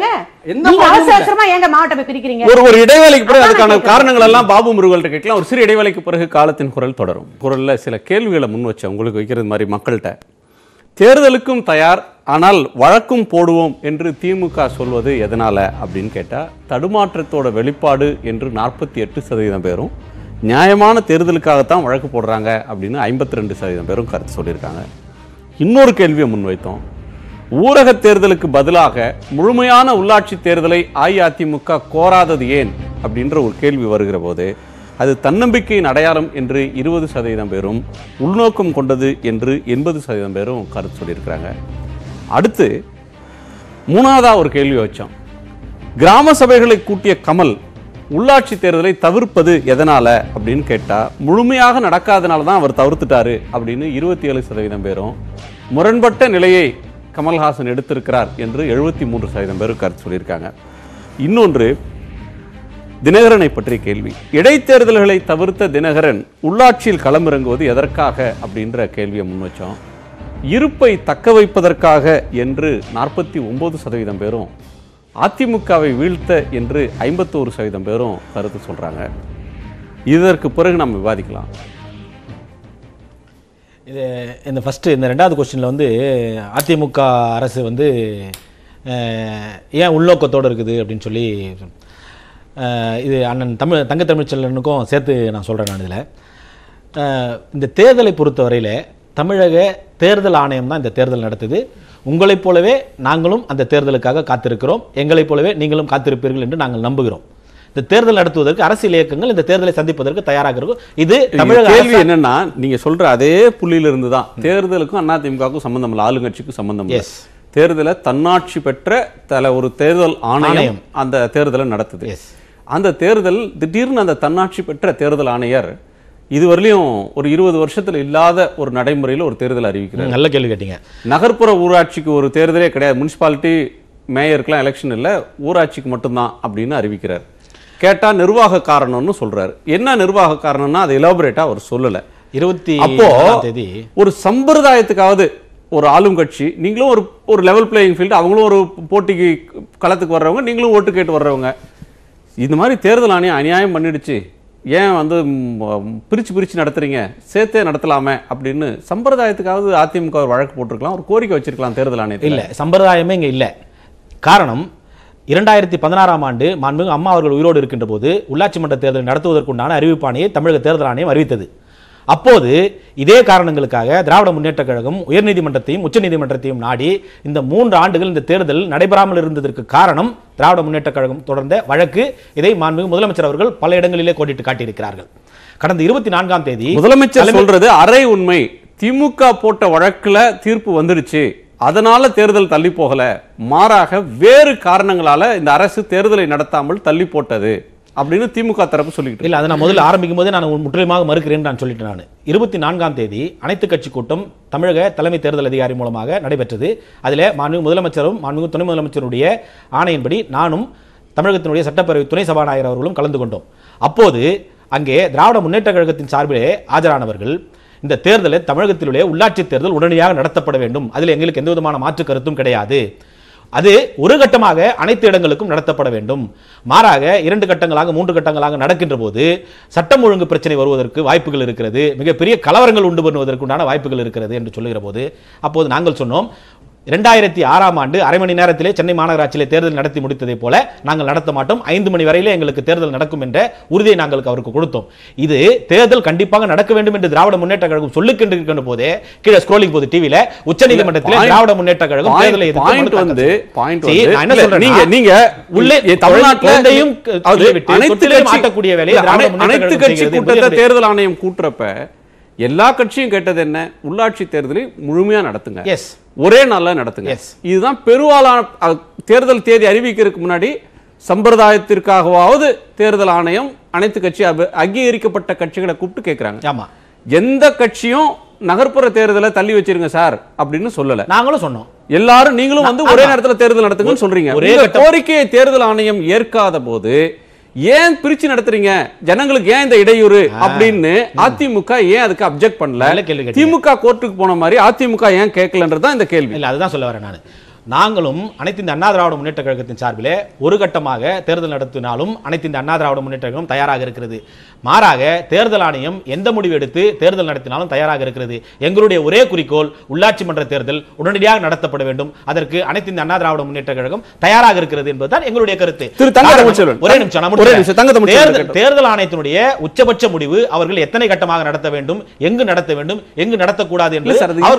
ஒரு ஒரு இடைவேளைக்கு பிறகு அதுக்கான காரணங்கள் எல்லாம் பாபு முருகல்ட்ட கேட்கலாம். ஒரு சிறு இடைவேளைக்கு பிறகு காலத்தின் குரல் தொடரும். குரல்ல சில கேள்விகளை முன் வச்சு உங்களுக்கு வைக்கிறது மாதிரி மக்கள்கிட்ட, தேர்தலுக்கும் தயார் ஆனால் வழக்கும் போடுவோம் என்று திமுக சொல்வது எதனால அப்படின்னு கேட்டா, தடுமாற்றத்தோட வெளிப்பாடு என்று நாற்பத்தி எட்டு சதவீதம் பேரும், நியாயமான தேர்தலுக்காகத்தான் வழக்கு போடுறாங்க அப்படின்னு ஐம்பத்தி ரெண்டு சதவீதம் பேரும் கருத்து சொல்லியிருக்காங்க. இன்னொரு கேள்வியை முன்வைத்தோம், ஊரக தேர்தலுக்கு பதிலாக முழுமையான உள்ளாட்சி தேர்தலை அஇஅதிமுக கோராதது ஏன் அப்படின்ற ஒரு கேள்வி வருகிற போது, அது தன்னம்பிக்கையின் அடையாளம் என்று இருபது சதவீதம் பேரும், உள்நோக்கம் கொண்டது என்று எண்பது சதவீதம் பேரும் கருத்து சொல்லியிருக்கிறாங்க. அடுத்து மூணாவதா ஒரு கேள்வி வச்சோம், கிராம சபைகளை கூட்டிய கமல் உள்ளாட்சி தேர்தலை தவிர்ப்பது எதனால அப்படின்னு கேட்டா, முழுமையாக நடக்காதனால தான் அவர் தவிர்த்துட்டாரு அப்படின்னு இருபத்தி ஏழு சதவீதம் பேரும், முரண்பட்ட நிலையை கமல்ஹாசன் எடுத்திருக்கிறார் என்று எழுபத்தி மூன்று சதவீதம் பேர் கருத்து சொல்லியிருக்காங்க. இன்னொன்று தினகரனை பற்றிய கேள்வி, இடைத்தேர்தல்களை தவிர்த்த தினகரன் உள்ளாட்சியில் களமிறங்குவது எதற்காக அப்படின்ற கேள்வியை முன் வச்சோம். இருப்பை தக்க வைப்பதற்காக என்று நாற்பத்தி ஒன்பது சதவீதம் பேரும், அதிமுகவை வீழ்த்த என்று ஐம்பத்தோரு சதவீதம் பேரும் கருத்து சொல்றாங்க. இதற்கு பிறகு நாம் விவாதிக்கலாம். இது இந்த ஃபஸ்ட்டு இந்த ரெண்டாவது கொஸ்டினில் வந்து அதிமுக அரசு வந்து ஏன் உள்நோக்கத்தோடு இருக்குது அப்படின்னு சொல்லி இது அண்ணன் தமிழ் தங்க தமிழ்ச்செல்வனுக்கும் சேர்த்து நான் சொல்கிறேன். நான் இதில் இந்த தேர்தலை பொறுத்தவரையில் தமிழக தேர்தல் ஆணையம் தான் இந்த தேர்தல் நடத்துது. உங்களைப் போலவே நாங்களும் அந்த தேர்தலுக்காக காத்திருக்கிறோம், எங்களைப் போலவே நீங்களும் காத்திருப்பீர்கள் என்று நாங்கள் நம்புகிறோம். இந்த தேர்தல் நடத்துவதற்கு அரசியல் இயக்கங்கள் இந்த தேர்தலை சந்திப்பதற்கு தயாராக இருக்கும். இது தமிழக கேள்வி என்னன்னா, நீங்க சொல்ற அதே புள்ளியில இருந்து தான் தேர்தலுக்கும் அதிமுகவுக்கும் சம்பந்தம் இல்லை, ஆளுங்கட்சிக்கும் சம்பந்தம் இல்லை. தேர்தலை தன்னாட்சி பெற்ற தல ஒரு தேர்தல் ஆணையம் அந்த தேர்தலை நடத்துது. அந்த தேர்தல் திடீர்னு அந்த தன்னாட்சி பெற்ற தேர்தல் ஆணையர் இதுவரையிலும் ஒரு இருபது வருஷத்துல இல்லாத ஒரு நடைமுறையில் ஒரு தேர்தல் அறிவிக்கிறார். நல்ல கேள்வி கேட்டீங்க. நகர்ப்புற ஊராட்சிக்கு ஒரு தேர்தலே கிடையாது, முனிசிபாலிட்டி மேயருக்குலாம் எலெக்ஷன் இல்லை, ஊராட்சிக்கு மட்டும்தான் அப்படின்னு அறிவிக்கிறார். கேட்டா நிர்வாக காரணம்னு சொல்றாரு. என்ன நிர்வாக காரணம்னா அதை எலாபரேட்டா அவர் சொல்லல. இருபத்தி அப்போ ஒரு சம்பிரதாயத்துக்காவது ஒரு ஆளும் கட்சி, நீங்களும் ஒரு ஒரு லெவல் பிளேயிங் ஃபீல்டு, அவங்களும் ஒரு போட்டிக்கு களத்துக்கு வர்றவங்க, நீங்களும் ஓட்டு கேட்டு வர்றவங்க, இந்த மாதிரி தேர்தல் ஆணையம் அநியாயம் பண்ணிடுச்சு, ஏன் வந்து பிரிச்சு பிரிச்சு நடத்துறீங்க, சேர்த்தே நடத்தலாமே அப்படின்னு சம்பிரதாயத்துக்காவது அதிமுக வழக்கு போட்டிருக்கலாம், ஒரு கோரிக்கை வச்சிருக்கலாம் தேர்தல் ஆணையத்தில். இல்லை, சம்பிரதாயமே இங்கே இல்லை. காரணம், இரண்டாயிரத்தி பதினாறாம் ஆண்டு மாண்புமிகு அம்மா அவர்கள் உயிரோடு இருக்கின்ற போது உள்ளாட்சி மன்ற தேர்தல் நடத்துவதற்குண்டான அறிவிப்பாணையை தமிழக தேர்தல் ஆணையம் அறிவித்தது. அப்போது இதே காரணங்களுக்காக திராவிட முன்னேற்ற கழகம் உயர்நீதிமன்றத்தையும் உச்சநீதிமன்றத்தையும் நாடி இந்த மூன்று ஆண்டுகள் இந்த தேர்தல் நடைபெறாமல் இருந்ததற்கு காரணம் திராவிட முன்னேற்ற கழகம் தொடர்ந்த வழக்கு. இதை மாண்புமிகு முதலமைச்சர் அவர்கள் பல இடங்களிலே கோடிட்டு காட்டியிருக்கிறார்கள். கடந்த இருபத்தி நான்காம் தேதி முதலமைச்சர் சொல்றது அரை உண்மை. திமுக போட்ட வழக்குல தீர்ப்பு வந்துருச்சு, அதனால தேர்தல் தள்ளி போகல, மாறாக வேறு காரணங்களால இந்த அரசு தேர்தலை நடத்தாமல் தள்ளி போட்டது அப்படின்னு திமுக தரப்பு சொல்லிட்டு இல்ல. அதை நான் முதல்ல ஆரம்பிக்கும் போதே நான் முற்றிலுமாக மறுக்கிறேன் நான் சொல்லிட்டேன். நான் இருபத்தி நான்காம் தேதி அனைத்து கட்சி கூட்டம் தமிழக தலைமை தேர்தல் அதிகாரி மூலமாக நடைபெற்றது. அதில் மாண்புமிகு முதலமைச்சரும் மாண்புமிகு துணை முதலமைச்சருடைய ஆணையின்படி நானும் தமிழகத்தினுடைய சட்டப்பேரவை துணை சபாநாயகர் அவர்களும் கலந்து கொண்டோம். அப்போது அங்கே திராவிட முன்னேற்ற கழகத்தின் சார்பிலே ஆஜரானவர்கள் இந்த தேர்தலை தமிழகத்திலுள்ள உள்ளாட்சி தேர்தல் உடனடியாக நடத்தப்பட வேண்டும், அதில் எங்களுக்கு எந்த விதமான மாற்று கருத்தும் கிடையாது, அது ஒரு கட்டமாக அனைத்து இடங்களுக்கும் நடத்தப்பட வேண்டும், மாறாக இரண்டு கட்டங்களாக மூன்று கட்டங்களாக நடக்கின்ற போது சட்டம் ஒழுங்கு பிரச்சனை வருவதற்கு வாய்ப்புகள் இருக்கிறது, மிகப்பெரிய கலவரங்கள் உண்டு பண்ணுவதற்கு உண்டான வாய்ப்புகள் இருக்கிறது என்று சொல்லுகிற போது அப்போது நாங்கள் சொன்னோம், இரண்டாயிரத்தி ஆறாம் ஆண்டு அரை மணி நேரத்திலே சென்னை மாநகராட்சியிலே தேர்தல் நடத்தி முடித்ததை போல நாங்கள் நடத்த மாட்டோம், ஐந்து மணி வரையிலே எங்களுக்கு தேர்தல் நடக்கும் என்ற உறுதியை நாங்கள் அவருக்கு கொடுத்தோம். இது தேர்தல் கண்டிப்பாக நடக்க வேண்டும் என்று திராவிட முன்னேற்ற கழகம் சொல்லுகின்ற போதே கீழே ஸ்க்ரோலிங் போது டிவில உச்சநீதிமன்றத்திலே திராவிட முன்னேற்ற கழகம் தேர்தலை பாயிண்ட் வந்து பாயிண்ட் வந்து நான் என்ன சொல்றேன், நீங்க நீங்க உள்ளே தமிழ்நாட்டிலேயும் அனைத்து மாட்டக்கூடிய வேலையை திராவிட முன்னேற்ற அனைத்து கட்சி கூட்டத்தை தேர்தல் ஆணையம் கூட்டுறப்ப எல்லா கட்சியும் கேட்டது என்ன, உள்ளாட்சி தேர்தலை முழுமையா நடத்துங்க, எஸ் ஒரே நாள்ல நடத்துங்க. இதுதான் பெருவாலான தேர்தல் தேதி அறிவிக்கிறதுக்கு முன்னாடி சம்பிரதாயத்திற்காகவாவது தேர்தல் ஆணையம் அனைத்து கட்சி அங்கீகரிக்கப்பட்ட கட்சிகளை கூப்பிட்டு கேட்கிறாங்க. ஆமா, எந்த கட்சியும் நகர்ப்புற தேர்தலை தள்ளி வச்சிருங்க சார் அப்படின்னு சொல்லல. நாங்களும் சொன்னோம், எல்லாரும் நீங்களும் வந்து ஒரே நேரத்தில் தேர்தல் நடத்துங்கன்னு சொல்றீங்க. ஒரே கோரிக்கையை தேர்தல் ஆணையம் ஏற்காத போது ஏன் பிரிச்சு நடத்துறீங்க, ஜனங்களுக்கு ஏன் இந்த இடையூறு அப்படின்னு அதிமுக ஏன் அதுக்கு அப்ஜெக்ட் பண்ணல? திமுக கோர்ட்டுக்கு போன மாதிரி அதிமுக ஏன் கேட்கலன்றதுதான் இந்த கேள்வி. இல்ல அதுதான் சொல்ல வரேன் நான். நாங்களும் அனைத்து இந்த அண்ணா திராவிட முன்னேற்ற கழகத்தின் சார்பிலே ஒரு கட்டமாக தேர்தல் நடத்தினாலும் அனைத்து இந்த அண்ணா திராவிட முன்னேற்ற கழகம் தயாராக இருக்கிறது. மாறாக தேர்தல் ஆணையம் எந்த முடிவு எடுத்து தேர்தல் நடத்தினாலும் தயாராக இருக்கிறது. எங்களுடைய ஒரே குறிக்கோள் உள்ளாட்சி மன்ற தேர்தல் உடனடியாக நடத்தப்பட வேண்டும், அதற்கு அனைத்து இந்த அண்ணா திராவிட முன்னேற்ற கழகம் தயாராக இருக்கிறது என்பதுதான் எங்களுடைய கருத்து. ஒரே நிமிஷம், தேர்தல் ஆணையத்தினுடைய உச்சபட்ச முடிவு அவர்கள் எத்தனை கட்டமாக நடத்த வேண்டும், எங்கு நடத்த வேண்டும், எங்கு நடத்தக்கூடாது என்று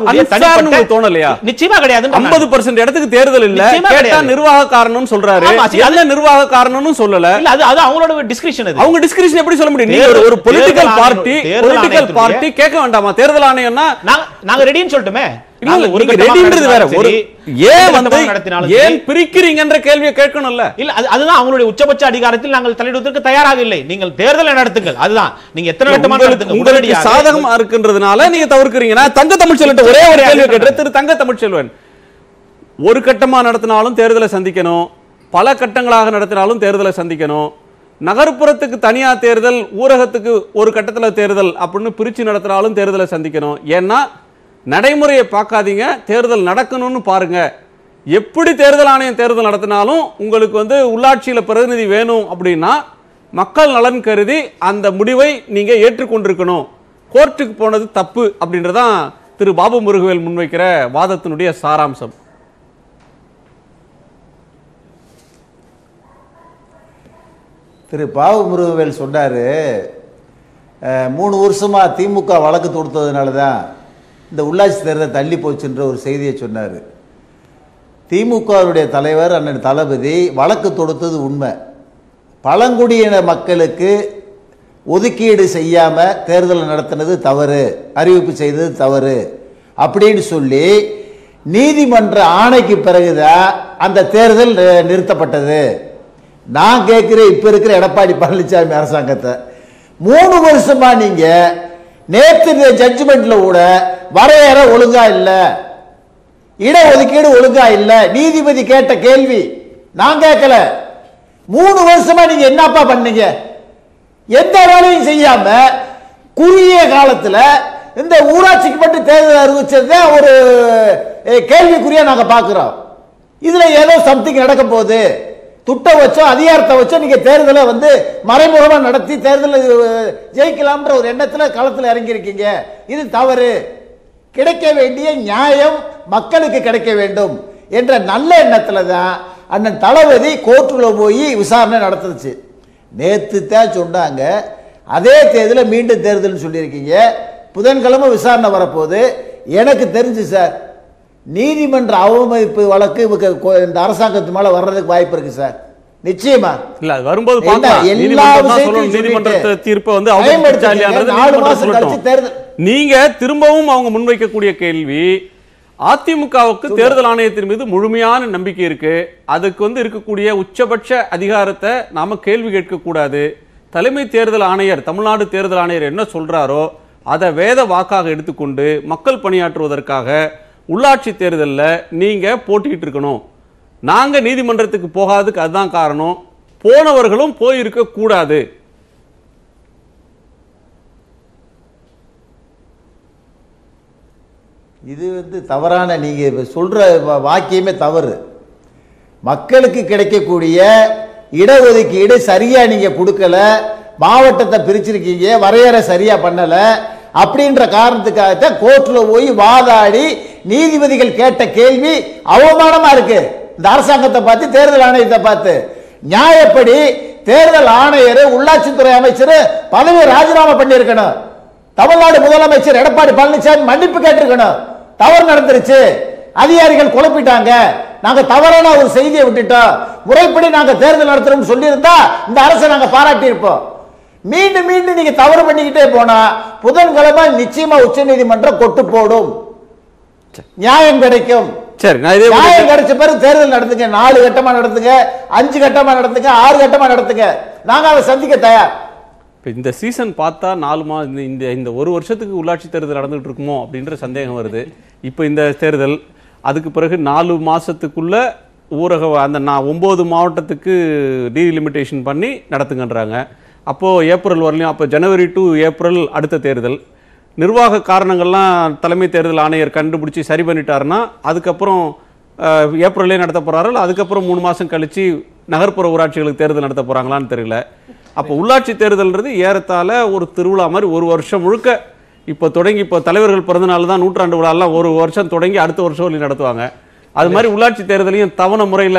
நிச்சயமா கிடையாது. ஐம்பது பர்சன்ட் தேர்தல் இல்ல, கேட்டா நிர்வாக காரணம் சொல்றாரு, என்ன நிர்வாக காரணம்னு சொல்லல. இல்ல அது அது அவங்களோட டிஸ்கிரிப்ஷன். அது அவங்க டிஸ்கிரிப்ஷன் எப்படி சொல்ல முடியும்? நீங்க ஒரு பொலிட்டிக்கல் பார்ட்டி பொலிட்டிக்கல் பார்ட்டி கேட்க வேண்டாமா தேர்தல் ஆணையம்னா? நாங்க ரெடின்னு சொல்லிட்டோமே. இல்ல ஒரு ரெடின்றது வேற. ஒரு ஏன் வந்து ஏன் பிரிக்கிறீங்கன்ற கேள்வியை கேட்கணும்ல. இல்ல அதுதான் அவங்களுடைய உச்சபட்ச அதிகாரத்தில் நாங்கள் தலையிடுவதற்கு தயாராக இல்லை. நீங்கள் தேர்தலை நடத்துங்கள், அதுதான். நீங்க எத்தனை கட்டமா நடத்துங்க, உங்களுக்கு சாதகமா இருக்குன்றதுனால நீங்க தவிர்க்கிறீங்க. நான் தங்க தமிழ்ச்செல்வன் ஒரே ஒரு கேள்வி கேட்கிறேன். திரு தங்க தமிழ்ச்செல்வன், ஒரு கட்டமா நடத்தினாலும் தேர்தலை சந்திக்கணும், பல கட்டங்களாக நடத்தினாலும் தேர்தலை சந்திக்கணும், நகர்ப்புறத்துக்கு தனியா தேர்தல், ஊரகத்துக்கு ஒரு கட்டத்தில் தேர்தல் அப்படின்னு பிரிச்சு நடத்தினாலும் தேர்தலை சந்திக்கணும். ஏன்னா நடைமுறையை பார்க்காதீங்க, தேர்தல் நடக்கணும்னு பாருங்க. எப்படி தேர்தல் ஆணையம் தேர்தல் நடத்தினாலும் உங்களுக்கு வந்து உள்ளாட்சியில் பிரதிநிதி வேணும் அப்படின்னா மக்கள் நலன் கருதி அந்த முடிவை நீங்க ஏற்றுக்கொண்டிருக்கணும். கோர்ட்டுக்கு போனது தப்பு அப்படின்றதான் திரு பாபு முருகவேல் முன்வைக்கிற வாதத்தினுடைய சாராம்சம். திரு பாபு முருகவேல் சொன்னார், மூணு வருஷமாக திமுக வழக்கு தொடுத்ததுனால தான் இந்த உள்ளாட்சி தேர்தல் தள்ளி போச்சுன்ற ஒரு செய்தியை சொன்னார். திமுகவுடைய தலைவர் அண்ணன் தளபதி வழக்கு தொடுத்தது உண்மை. பழங்குடியின மக்களுக்கு ஒதுக்கீடு செய்யாமல் தேர்தல் நடத்தினது தவறு, அறிவிப்பு செய்தது தவறு அப்படின்னு சொல்லி நீதிமன்ற ஆணைக்கு பிறகுதான் அந்த தேர்தல் நிறுத்தப்பட்டது. நான் கேட்கிறேன், இப்ப இருக்கிற எடப்பாடி பழனிசாமி அரசாங்கத்தை மூணு வருஷமா நீங்க நேற்று ஜட்ஜ்மெண்ட்ல கூட வரையற ஒழுங்கா இல்ல, இடஒதுக்கீடு ஒழுங்கா இல்ல, நீதிபதி கேட்ட கேள்வி நான் கேட்கல. மூணு வருஷமா நீங்க என்னப்பா பண்ணீங்க? எந்த வேலையும் செய்யாம குறுகிய காலத்துல இந்த ஊராட்சிக்கு மட்டும் தேர்தல் அறிவிச்சது ஒரு கேள்விக்குறியா நாங்க பாக்குறோம். இதுல ஏதோ சம்திங் நடக்க போகுது, துட்ட வச்சோ அதிகாரத்தை வச்சோ நீங்க தேர்தலை வந்து மறைமுகமா நடத்தி தேர்தலை ஜெயிக்கலாம்ன்ற ஒரு எண்ணத்துல களத்தில் இறங்கியிருக்கீங்க. இது தவறு. கிடைக்க வேண்டிய நியாயம் மக்களுக்கு கிடைக்க வேண்டும் என்ற நல்ல எண்ணத்துல தான் அண்ணன் தளபதி கோர்ட்டுல போய் விசாரணை நடத்துச்சு. நேத்து தான் சொன்னாங்க அதே தேர்தலில் மீண்டும் தேர்தல் சொல்லியிருக்கீங்க, புதன்கிழமை விசாரணை வரப்போகுது. எனக்கு தெரிஞ்சு சார் நீதிமன்ற அவமதிப்பு வழக்கு இந்த அரசாங்கத்து மேல வர்றதுக்கு வாய்ப்பு இருக்கு சார். நிச்சயமா இல்ல அது வரும்போது பார்க்கலாம். நீதிமன்ற தீர்ப்பை வந்து நீங்க திரும்பவும் அவங்க முன்வைக்கக்கூடிய கேள்வி, அதிமுகவுக்கு தேர்தல் ஆணையத்தின் மீது முழுமையான நம்பிக்கை இருக்கு, அதுக்கு வந்து இருக்கக்கூடிய உச்சபட்ச அதிகாரத்தை நாம கேள்வி கேட்க கூடாது. தலைமை தேர்தல் ஆணையர், தமிழ்நாடு தேர்தல் ஆணையர் என்ன சொல்றாரோ அதை வேத வாக்காக எடுத்துக்கொண்டு மக்கள் பணியாற்றுவதற்காக உள்ளாட்சி தேர்தலில் நீங்க போட்டிட்டு இருக்கணும். நாங்க நீதிமன்றத்துக்கு போகாததுக்கு அதுதான் காரணம், போனவர்களும் போயிருக்க கூடாது. இது வந்து தவறான, நீங்க சொல்ற வாக்கியமே தவறு. மக்களுக்கு கிடைக்கக்கூடிய இடஒதுக்கீடு சரியா நீங்க கொடுக்கல, மாவட்டத்தை பிரிச்சிருக்கீங்க, வரையறை சரியா பண்ணல அப்படின்ற காரணத்துக்காகத்தான் கோர்ட்ல போய் வாதாடி நீதிபதிகள் கேட்ட கேள்வி அவமானமா இருக்கு. இந்த அரசாங்கத்தை பார்த்து, தேர்தல் ஆணையத்தை பார்த்து. நியாயப்படி தேர்தல் ஆணையர், உள்ளாட்சித்துறை அமைச்சர் பதவி ராஜினாமா பண்ணியிருக்கணும். தமிழ்நாடு முதலமைச்சர் எடப்பாடி பழனிசாமி மன்னிப்பு கேட்டிருக்கணும். தவறு நடந்துருச்சு, அதிகாரிகள் குழப்பிட்டாங்க, நாங்க தவறான ஒரு செய்தியை விட்டுட்டோம், முறைப்படி நாங்க தேர்தல் நடத்துறோம் சொல்லியிருந்தா இந்த அரசை நாங்க பாராட்டி இருப்போம். மீண்டும் மீண்டும் நீங்க தவறு பண்ணிக்கிட்டே போனா புதன்கிழமை நிச்சயமா உச்ச நீதிமன்றம் கொட்டு போடும், நியாயம் கிடைக்கும். சரி, நான் இதே நியாயம் கிடைச்ச பிறகு தேர்தல் நடத்துங்க. நாலு கட்டமா நடத்துங்க, அஞ்சு கட்டமா நடத்துங்க, ஆறு கட்டமா நடத்துங்க. நாங்க அதை சந்திக்க தயார். இப்போ இந்த சீசன் பார்த்தா நாலு மா இந்த இந்த இந்த ஒரு வருஷத்துக்கு உள்ளாட்சி தேர்தல் நடந்துகிட்டு இருக்குமோ அப்படின்ற சந்தேகம் வருது. இப்போ இந்த தேர்தல், அதுக்கு பிறகு நாலு மாதத்துக்குள்ள ஊரக அந்த நான் ஒம்பது மாவட்டத்துக்கு டீலிமிட்டேஷன் பண்ணி நடத்துங்கன்றாங்க. அப்போது ஏப்ரல் வரலையும், அப்போ ஜனவரி டு ஏப்ரல் அடுத்த தேர்தல். நிர்வாக காரணங்கள்லாம் தலைமை தேர்தல் ஆணையர் கண்டுபிடிச்சி சரி பண்ணிட்டாருன்னா அதுக்கப்புறம் ஏப்ரல்லே நடத்த போகிறாரு, அதுக்கப்புறம் மூணு மாதம் கழித்து நகர்ப்புற ஊராட்சிகளுக்கு தேர்தல் நடத்த போகிறாங்களான்னு தெரியல. அப்போ உள்ளாட்சி தேர்தல்ன்றது ஏறத்தாழ ஒரு திருவிழா மாதிரி ஒரு வருஷம் முழுக்க இப்போ தொடங்கி, இப்போ தலைவர்கள் பிறந்தநாள் தான் நூற்றாண்டு விழாலாம் ஒரு வருஷம் தொடங்கி அடுத்த வருஷம் வரையும் நடத்துவாங்க. அது மாதிரி உள்ளாட்சி தேர்தலையும் தவண முறையில்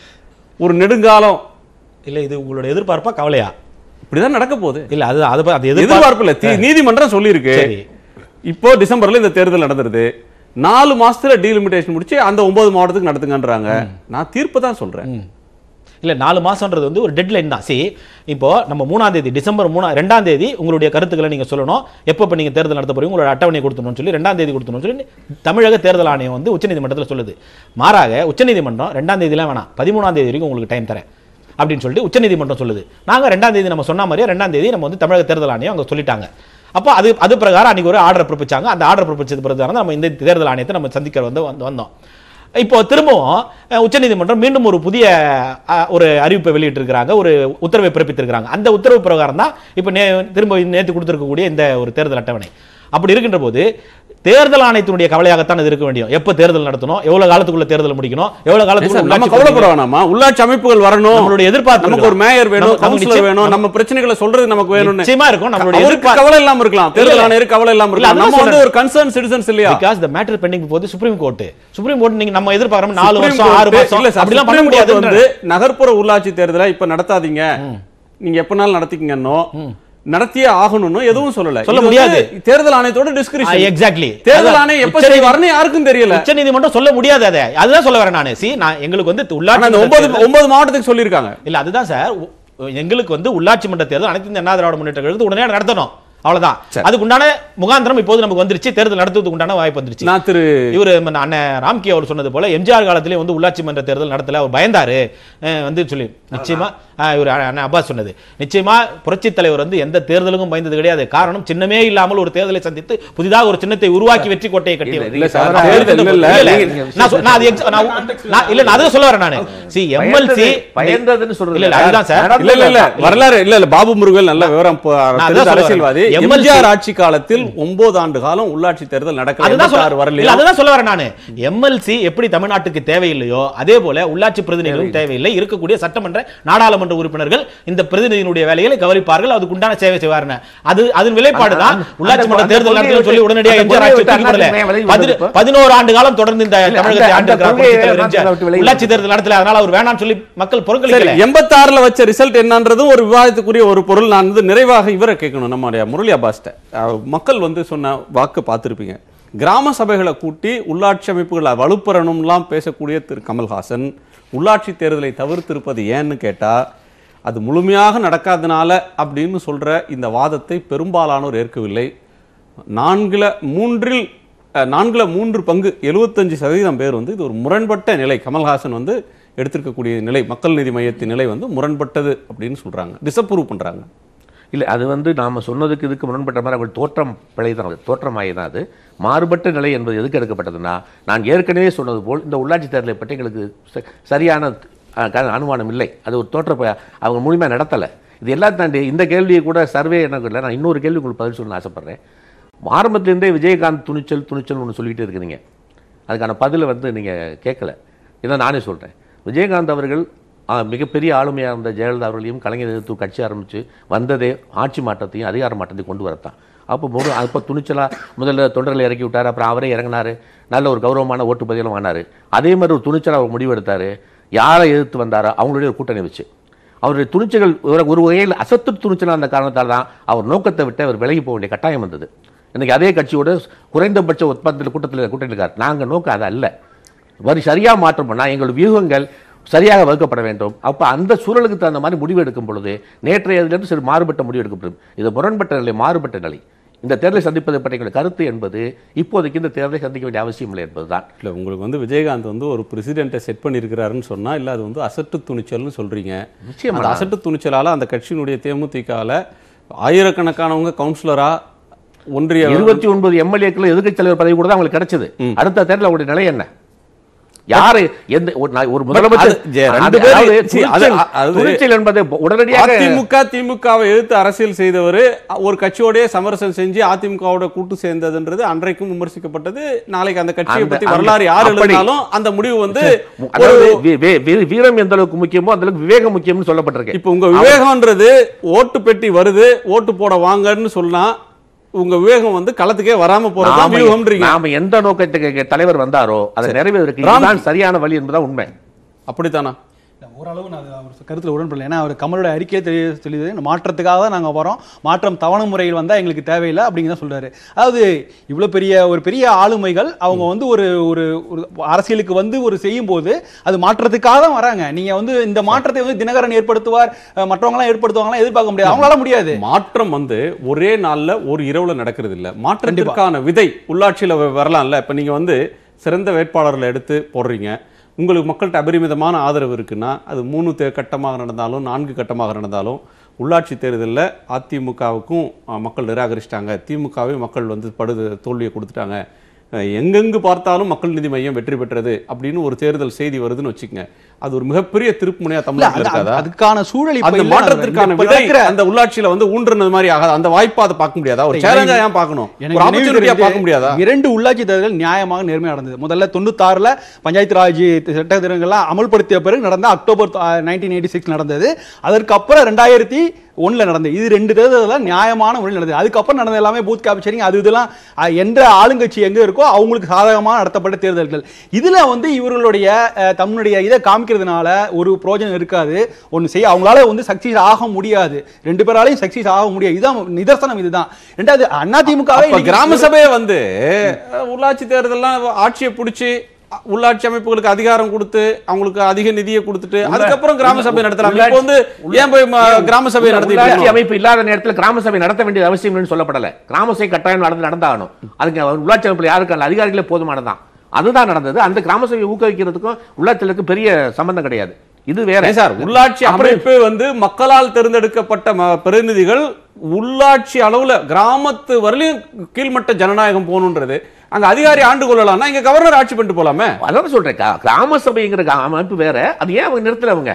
ஒரு நெடுங்காலம். இல்லை, இது உங்களோட எதிர்பார்ப்பா கவலையா? இப்படிதான் நடக்க போகுது. இல்ல அது அது அது எதிர்பார்ப்பு இல்ல, நீதிமன்றம் சொல்லியிருக்கு. இப்போ டிசம்பர்ல இந்த தேர்தல் நடந்துருது, நாலு மாசத்துல டீலிமிட்டேஷன் முடிச்சு அந்த ஒன்பது மாவட்டத்துக்கு நடத்துங்கன்றாங்க. நான் தீர்ப்பு தான் சொல்றேன். இல்ல நாலு மாசம்ன்றது வந்து ஒரு டெட்லைன் தான். சரி, இப்போ நம்ம மூணாம் தேதி டிசம்பர் மூணா ரெண்டாம் தேதி உங்களுடைய கருத்துக்களை நீங்க சொல்லணும், எப்போ நீங்க தேர்தல் நடத்த போறீங்க, உங்களோட அட்டவணை கொடுத்தணும்னு சொல்லி ரெண்டாம் தேதி கொடுத்தணும்னு சொல்லி தமிழக தேர்தல் ஆணையம் வந்து உச்சநீதிமன்றத்தில் சொல்லுது. மாறாக உச்சநீதிமன்றம் ரெண்டாம் தேதியெல்லாம் வேணாம், பதிமூணாம் தேதி வரைக்கும் உங்களுக்கு டைம் தரேன் அப்படின்னு சொல்லிட்டு உச்சநீதிமன்றம் சொல்லுது. நாங்கள் ரெண்டாம் தேதி நம்ம சொன்ன மாதிரியே ரெண்டாம் தேதி நம்ம வந்து தமிழக தேர்தல் ஆணையம் அவங்க சொல்லிட்டாங்க. அப்போ அது அது பிரகாரம் அன்றைக்கி ஒரு ஆர்டர் பிறப்பிச்சாங்க. அந்த ஆர்டர் பிறப்பிச்சது பிரகாரம் நம்ம இந்த தேர்தல் ஆணையத்தை நம்ம சந்திக்க வந்து வந்தோம். இப்போ திரும்பவும் உச்சநீதிமன்றம் மீண்டும் ஒரு புதிய ஒரு அறிவிப்பை வெளியிட்டிருக்கிறாங்க, ஒரு உத்தரவை பிறப்பித்திருக்கிறாங்க. அந்த உத்தரவு பிரகாரம் தான் இப்போ நே திரும்ப நேற்று கொடுத்துருக்கக்கூடிய இந்த ஒரு தேர்தல் அட்டவணை. அப்படி இருக்கின்ற போது தேர்தல் ஆணையத்தினுடைய கவலையாகத்தான் இது இருக்க வேண்டும். எப்ப தேர்தல் நடத்தணும், எவ்வளவு காலத்துக்குள்ள தேர்தல் முடிக்கணும், எவ்வளவு காலத்துக்குள்ள நம்ம கவலைப்பட வேணாமா? உள்ளாட்சி அமைப்புகள் வரணும், நம்மளுடைய எதிர்பார்ப்பு நமக்கு ஒரு மேயர் வேணும், கவுன்சிலர் வேணும், நம்ம பிரச்சனைகளை சொல்றது நமக்கு வேணும். நிச்சயமா இருக்கும். நம்மளுடைய எதிர்பார்ப்பு கவலை இல்லாம இருக்கலாம், தேர்தல் ஆணையர் கவலை இல்லாம இருக்கலாம். நம்ம வந்து ஒரு கன்சர்ன் சிட்டிசன்ஸ் இல்லையா? பிகாஸ் தி மேட்டர் பெண்டிங் போது சுப்ரீம் கோர்ட் சுப்ரீம் கோர்ட் நீங்க நம்ம எதிர்பார்க்கற நாலு வருஷம் ஆறு மாசம் அப்படி எல்லாம் பண்ண முடியாது. வந்து நகர்ப்புற உள்ளாட்சி தேர்தலை இப்ப நடத்தாதீங்க, நீங்க எப்பனாலும் நடத்திக்கங்கன்னோ நடத்தியே ஆகணும்னு எதுவும் சொல்லல, சொல்ல முடியாது. தேர்தல் ஆணையத்தோட டிஸ்கிரிப்ஷன். எக்ஸாக்ட்லி. தேர்தல் ஆணையம் எப்ப செய்வார்னு யாருக்கும் தெரியல. உச்ச நீதிமன்றம் சொல்ல முடியாது. அதை அதுதான் சொல்ல வரேன் நான். சி நான் எங்களுக்கு வந்து உள்ளாட்சி ஒன்பது ஒன்பது மாவட்டத்துக்கு சொல்லியிருக்காங்க. இல்ல அதுதான் சார், எங்களுக்கு வந்து உள்ளாட்சி மன்ற தேர்தல் அனைத்து இந்திய அண்ணா திராவிட முன்னேற்ற கழகத்துக்கு உடனே நடத்தணும், அவ்வளவுதான். அதுக்கு உண்டான முகாந்திரம் இப்போது நமக்கு வந்துருச்சு, தேர்தல் நடத்துவதற்கு உண்டான வாய்ப்பு வந்துருச்சு. நான் திரு இவர் அண்ணன் ராம்கி அவர் சொன்னது போல எம்ஜிஆர் காலத்திலே வந்து உள்ளாட்சி மன்ற தேர்தல் நடத்தல, அவர் பயந்தாரு வந்து சொல்லி. நிச்சயமா இவர் அண்ணன் அப்பாஸ் சொன்னது, நிச்சயமா புரட்சி தலைவர் வந்து எந்த தேர்தலுக்கும் பயந்தது கிடையாது. காரணம் சின்னமே இல்லாமல் ஒரு தேர்தலை சந்தித்து புதிதாக ஒரு சின்னத்தை உருவாக்கி வெற்றி கோட்டையை கட்டியவர். வரலாறு இல்ல இல்ல பாபு முருகன் நல்ல விவரம் அரசியல்வாதி. எம்ஜிஆர் ஆட்சி காலத்தில் ஒன்பது ஆண்டு காலம் உள்ளாட்சி தேர்தல் நடக்கல. அதுதான் சொல்ல வரேன் நானு. எம்எல்சி எப்படி தமிழ்நாட்டுக்கு தேவையில்லையோ அதே போல உள்ளாட்சி பிரதிநிதிகளும் தேவையில்லை. இருக்கக்கூடிய சட்டமன்ற நாடாளுமன்ற உறுப்பினர்கள் இந்த பிரதிநிதியினுடைய வேலைகளை கவனிப்பார்கள், அதுக்கு உண்டான சேவை செய்வார்கள். அது அதன் விளைப்பாடு தான் உள்ளாட்சி மன்ற தேர்தல் நடத்தணும்னு சொல்லி உடனடியாக எம்ஜிஆர் ஆட்சி தூக்கிப்படல. பதினோரு ஆண்டு காலம் தொடர்ந்து இந்த தமிழகத்தை ஆண்டிருக்கிறார், உள்ளாட்சி தேர்தல் நடத்தல, அதனால அவர் வேணாம்னு சொல்லி மக்கள் பொறுக்கல. எண்பத்தி ஆறுல வச்ச ரிசல்ட் என்னன்றதும் ஒரு விவாதத்துக்குரிய ஒரு பொருள். நான் வந்து நிறைவாக இவரை கேட்கணும், நம்முடைய முரளி அப்பாஸ்ட. மக்கள் வந்து சொன்ன வாக்கு பார்த்திருப்பீங்க, கிராம சபைகளை கூட்டி உள்ளாட்சி அமைப்புகளை வலுப்பெறணும்லாம் பேசக்கூடிய திரு கமல்ஹாசன் உள்ளாட்சி தேர்தலை தவிர்த்திருப்பது ஏன்னு கேட்டா அது முழுமையாக நடக்காதனால அப்படின்னு சொல்ற இந்த வாதத்தை பெரும்பாலானோர் ஏற்கவில்லை. நான்குல மூன்றில் நான்குல மூன்று பங்கு எழுபத்தஞ்சு சதவீதம் பேர் வந்து இது ஒரு முரண்பட்ட நிலை, கமல்ஹாசன் வந்து எடுத்திருக்கக்கூடிய நிலை, மக்கள் நீதி மையத்தின் நிலை வந்து முரண்பட்டது அப்படின்னு சொல்றாங்க, டிசப்ரூவ் பண்றாங்க. இல்லை, அது வந்து நாம் சொன்னதுக்கு இதுக்கு முரண்பட்ட மாதிரி அவர்கள் தோற்றம் பிழை தான், அது தோற்றமாகி தான். அது மாறுபட்ட நிலை என்பது எதுக்கு எடுக்கப்பட்டதுன்னா, நான் ஏற்கனவே சொன்னது போல் இந்த உள்ளாட்சி தேர்தலை பற்றி எங்களுக்கு சரியான அனுமானம் இல்லை, அது ஒரு தோற்ற அவங்க முழுமையாக நடத்தலை. இது எல்லாம் தாண்டி இந்த கேள்வியை கூட சர்வே எனக்கு இல்லை. நான் இன்னொரு கேள்வி உங்களுக்கு பதில் சொல்லணும்னு ஆசைப்பட்றேன். ஆரம்பத்திலேருந்தே விஜயகாந்த் துணிச்சல் துணிச்சல் ஒன்று சொல்லிகிட்டே இருக்கிறீங்க, அதுக்கான பதிலை வந்து நீங்கள் கேட்கல. இதை நானே சொல்கிறேன். விஜயகாந்த் அவர்கள் மிகப்பெரிய ஆளுமையாக இருந்த ஜெயலலிதா அவர்களையும் கலைஞர் எதிர்த்து கட்சி ஆரம்பித்து வந்ததே ஆட்சி மாற்றத்தையும் அதிகார மாற்றத்தையும் கொண்டு வரத்தான். அப்போ முழு அப்போ துணிச்சலாக முதல்ல தொண்டர்களை இறக்கி விட்டார், அப்புறம் அவரே இறங்கினார், நல்ல ஒரு கௌரவமான ஓட்டு பதிலும் வாங்கினார். அதே மாதிரி ஒரு துணிச்சலாக அவர் முடிவெடுத்தார். யாரை எதிர்த்து வந்தாரோ அவங்களுடைய ஒரு கூட்டணி வச்சு அவருடைய துணிச்சல்கள் ஒரு வகையில் அசத்து துணிச்சலாக அந்த காரணத்தால் தான் அவர் நோக்கத்தை விட்டு அவர் விலகி போக வேண்டிய கட்டாயம் வந்தது. இன்றைக்கி அதே கட்சியோட குறைந்தபட்ச ஒப்பந்தத்தில் கூட்டத்தில் கூட்டணி இருக்கார். நாங்கள் நோக்கம் அது அல்ல, வரி சரியாக மாற்றம் பண்ணால் எங்கள் வியூகங்கள் சரியாக வகுக்கப்பட வேண்டும். அப்போ அந்த சூழலுக்கு தகுந்த மாதிரி முடிவு எடுக்கும் பொழுது நேற்றைய இதிலிருந்து சிறு மாறுபட்ட முடிவு எடுக்கப்படும். இது முரண்பட்ட நிலை, மாறுபட்ட நிலை. இந்த தேர்தலை சந்திப்பதை பற்றிய கருத்து என்பது இப்போதைக்கு இந்த தேர்தலை சந்திக்க வேண்டிய அவசியம் இல்லை என்பதுதான். இல்லை, உங்களுக்கு வந்து விஜயகாந்த் வந்து ஒரு பிரசிடென்ட்டை செட் பண்ணியிருக்கிறாருன்னு சொன்னால், இல்லை அது வந்து அசட்டு துணிச்சல்னு சொல்கிறீங்க. நிச்சயமா அந்த அசட்டு துணிச்சலால் அந்த கட்சியினுடைய தேமுதிகவில் ஆயிரக்கணக்கானவங்க கவுன்சிலராக ஒன்றிய இருபத்தி ஒன்பது எம்எல்ஏக்கள் எதிர்க்கட்சி தலைவர் பதவி கூட தான் அவங்களுக்கு கிடைச்சது. அடுத்த தேர்தல் அவருடைய நிலை என்ன? யாரு எந்த ஒரு முதலமைச்சர் என்பதை உடனடியாக அதிமுக திமுகவை எதிர்த்து அரசியல் செய்தவர் ஒரு கட்சியோட சமரசம் செஞ்சு அதிமுகவோட கூட்டு சேர்ந்ததுன்றது அன்றைக்கும் விமர்சிக்கப்பட்டது. நாளைக்கு அந்த கட்சியை பத்தி வரலாறு யார் எழுதினாலும் அந்த முடிவு வந்து வீரம் எந்த அளவுக்கு முக்கியமோ அந்த அளவுக்கு விவேகம் முக்கியம்னு சொல்லப்பட்டிருக்கு. இப்ப உங்க விவேகம்ன்றது ஓட்டு பெட்டி வருது, ஓட்டு போட வாங்கன்னு சொன்னா உங்க விவேகம் வந்து களத்துக்கே வராம போறது. நாம எந்த நோக்கத்துக்கு தலைவர் வந்தாரோ அதை நிறைவேறதுக்கு சரியான வழி என்பதுதான் உண்மை. அப்படித்தானா? ஓரளவு நான் அவர் கருத்தில் உடன்படல. ஏன்னா அவர் கமலோட அறிக்கையை தெரிய சொல்லியது மாற்றத்துக்காக தான் நாங்கள் வரோம், மாற்றம் தவணை முறையில் வந்தால் எங்களுக்கு தேவையில்லை அப்படிங்க தான் சொல்றாரு. அதாவது இவ்வளோ பெரிய ஒரு பெரிய ஆளுமைகள் அவங்க வந்து ஒரு ஒரு அரசியலுக்கு வந்து ஒரு செய்யும் போது அது மாற்றத்துக்காக தான் வராங்க. நீங்க வந்து இந்த மாற்றத்தை வந்து தினகரன் ஏற்படுத்துவார், மற்றவங்களாம் ஏற்படுத்துவாங்களாம் எதிர்பார்க்க முடியாது, அவங்களால முடியாது. மாற்றம் வந்து ஒரே நாள்ல ஒரு இரவுல நடக்கிறது இல்லை. மாற்றத்திற்கான விதை உள்ளாட்சியில் வரலாம்ல. இப்ப நீங்க வந்து சிறந்த வேட்பாளர்களை எடுத்து போடுறீங்க, உங்களுக்கு மக்கள்கிட்ட அபரிமிதமான ஆதரவு இருக்குன்னா அது மூணு தே கட்டமாக நடந்தாலும் நான்கு கட்டமாக நடந்தாலும் உள்ளாட்சி தேர்தலில் அதிமுகவுக்கும் மக்கள் நிராகரிச்சிட்டாங்க, திமுகவை மக்கள் வந்து படு தோல்வியை கொடுத்துட்டாங்க, எங்கெங்கு பார்த்தாலும் மக்கள் நீதி மையம் வெற்றி பெற்றது அப்படின்னு ஒரு தேர்தல் செய்தி வருதுன்னு வச்சுக்கோங்க, அது ஒரு மிகப்பெரிய திருப்புமுனையா தமிழ்நாட்டில் இருக்காதா? அதுக்கான சூழல் அந்த மாற்றத்திற்கான விதை அந்த உள்ளாட்சியில வந்து ஊன்றுனது மாதிரி ஆகாது. அந்த வாய்ப்பை அதை பார்க்க முடியாதா? ஒரு சேலஞ்சா ஏன் பார்க்கணும்? ஒரு ஆப்பர்ச்சுனிட்டியா பார்க்க முடியாதா? இரண்டு உள்ளாட்சி தேர்தல் நியாயமாக நேர்மையாக நடந்தது. முதல்ல தொண்ணூத்தாறுல பஞ்சாயத்து ராஜ் சட்ட திட்டங்கள்லாம் அமல்படுத்திய பிறகு நடந்த அக்டோபர் நைன்டீன் எயிட்டி சிக்ஸ் நடந்தது. அதற்கு அப்புறம் ரெண்டாயிரத்தி ஒன்றுல நடந்தது. இது ரெண்டு தேர்தல் நியாயமான முறையில் நடந்தது. அதுக்கப்புறம் நடந்த எல்லாமே பூத் கேப்சரிங் அது இதெல்லாம் என்ற ஆளுங்கட்சி எங்க இருக்கோ அவங்களுக்கு சாதகமாக நடத்தப்பட்ட தேர்தல்கள். இதுல வந்து இவர்களுடைய தன்னுடைய இதை காமிக்கிறதுனால ஒரு பிரோஜனம் இருக்காது. ஒன்று செய்ய அவங்களால வந்து சக்சஸ் ஆக முடியாது, ரெண்டு பேராலையும் சக்சஸ் ஆக முடியாது. இதுதான் நிதர்சனம். இதுதான். ரெண்டாவது அதிமுகவே கிராம சபையை வந்து உள்ளாட்சி தேர்தல்லாம் ஆட்சியை பிடிச்சி உள்ளாட்சி அமைப்புகளுக்கு அதிகாரம் கொடுத்து அவங்களுக்கு அதிக நிதியை கொடுத்துட்டு அதுக்கப்புறம் கிராம சபை நடத்துறாங்க. இப்போ வந்து ஏன் போய் கிராம சபை நடத்தி அமைப்பு இல்லாத நேரத்தில் கிராம சபை நடத்த வேண்டிய அவசியம் சொல்லப்படல. கிராம சபை கட்டாயம் நடந்து நடந்தாகணும். அதுக்கு உள்ளாட்சி அமைப்புல யாருக்கு அதிகாரிகளே போதுமானதான். அதுதான் நடந்தது. அந்த கிராம சபையை ஊக்குவிக்கிறதுக்கும் உள்ளாட்சிகளுக்கும் பெரிய சம்பந்தம் கிடையாது. இது வேற சார். உள்ளாட்சி அமைப்பு வந்து மக்களால் தேர்ந்தெடுக்கப்பட்ட பிரதிநிதிகள் உள்ளாட்சி அளவுல கிராமத்து வரலையும் கீழ்மட்ட ஜனநாயகம் போகணுன்றது. அங்க அதிகாரி ஆண்டு கொள்ளலாம்னா இங்க கவர்னர் ஆட்சி பண்ணிட்டு போலாமே. அதான் சொல்றேன், கிராம சபைங்கிற அமைப்பு வேற. அது ஏன் அவங்க நிறுத்தல? அவங்க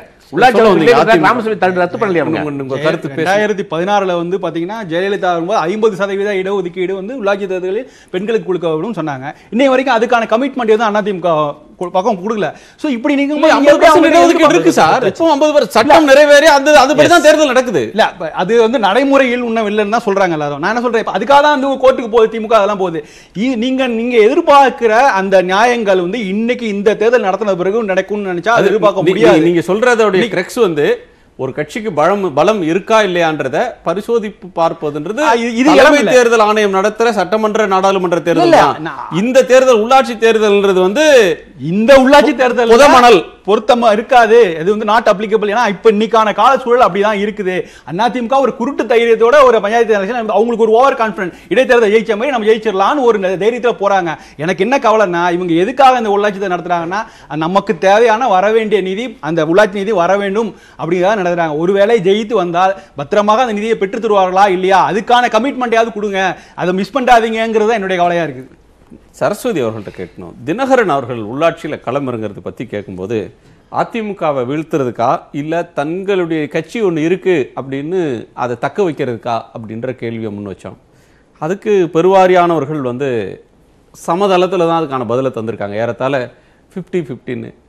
ரெண்டாயிரத்தி பதினாறுல வந்து பாத்தீங்கன்னா ஜெயலலிதா வரும்போது ஐம்பது சதவீத இடஒதுக்கீடு வந்து உள்ளாட்சி தேர்தலில் பெண்களுக்கு கொடுக்க சொன்னாங்க. இன்னை வரைக்கும் அதுக்கான கமிட்மெண்ட் எதுவும் அதிமுக பக்கம் கொடுக்கல. சோ இப்படி நீங்க இருக்கு சார். இப்போ ஐம்பது பர்சன்ட் சட்டம் நிறைவேறி அந்த அதுபடி தான் தேர்தல் நடக்குது. இல்ல அது வந்து நடைமுறையில் உன்ன இல்லைன்னு தான் சொல்றாங்க எல்லாரும். நான் என்ன சொல்றேன், அதுக்காக தான் வந்து கோர்ட்டுக்கு போகுது திமுக, அதெல்லாம் போகுது. நீங்க நீங்க எதிர்பார்க்கிற அந்த நியாயங்கள் வந்து இன்னைக்கு இந்த தேர்தல் நடத்தின பிறகு நடக்கும்னு நினைச்சா அது எதிர்பார்க்க முடியாது. நீங்க சொல்றதோட கிரெக்ஸ் வந்து ஒரு கட்சிக்கு பலம் பலம் இருக்கா இல்லையான்றத பரிசோதிப்பு பார்ப்பதுன்றது இது தலைமை தேர்தல் ஆணையம் நடத்துற சட்டமன்ற நாடாளுமன்ற தேர்தல். இந்த தேர்தல் உள்ளாட்சி தேர்தல்ன்றது வந்து இந்த உள்ளாட்சி தேர்தல் புதமணல் பொருத்தமா இருக்காது. அது வந்து நாட் அப்ளிகபிள். ஏன்னா இப்ப இன்னைக்கான கால சூழல் அப்படிதான் இருக்குது. அதிமுக ஒரு குருட்டு தைரியத்தோட ஒரு பஞ்சாயத்து எலெக்ஷன் அவங்களுக்கு ஒரு ஓவர் கான்பிடன்ஸ் இடைத்தேர்தல் ஜெயிச்ச மாதிரி நம்ம ஜெயிச்சிடலாம்னு ஒரு தைரியத்துல போறாங்க. எனக்கு என்ன கவலைன்னா இவங்க எதுக்காக இந்த உள்ளாட்சி நடத்துறாங்கன்னா நமக்கு தேவையான வர வேண்டிய நிதி அந்த உள்ளாட்சி நிதி வர வேண்டும் அப்படிங்கிறத நடத்துறாங்க. ஒருவேளை ஜெயித்து வந்தால் பத்திரமாக அந்த நிதியை பெற்று தருவார்களா இல்லையா, அதுக்கான கமிட்மெண்ட்டையாவது கொடுங்க, அதை மிஸ் பண்ணாதீங்கிறது என்னுடைய கவலையா இருக்குது. சரஸ்வதி அவர்கள்ட்ட கேட்கணும். தினகரன் அவர்கள் உள்ளாட்சியில் களமிறங்கிறது பற்றி கேட்கும்போது அதிமுகவை வீழ்த்துறதுக்கா இல்லை தங்களுடைய கட்சி ஒன்று இருக்குது அப்படின்னு அதை தக்க வைக்கிறதுக்கா அப்படின்ற கேள்வியை முன் வச்சோம். அதுக்கு பெருவாரியானவர்கள் வந்து சமதளத்தில் தான் அதுக்கான பதிலை தந்திருக்காங்க. ஏறத்தாழ ஃபிஃப்டி ஃபிஃப்டின்னு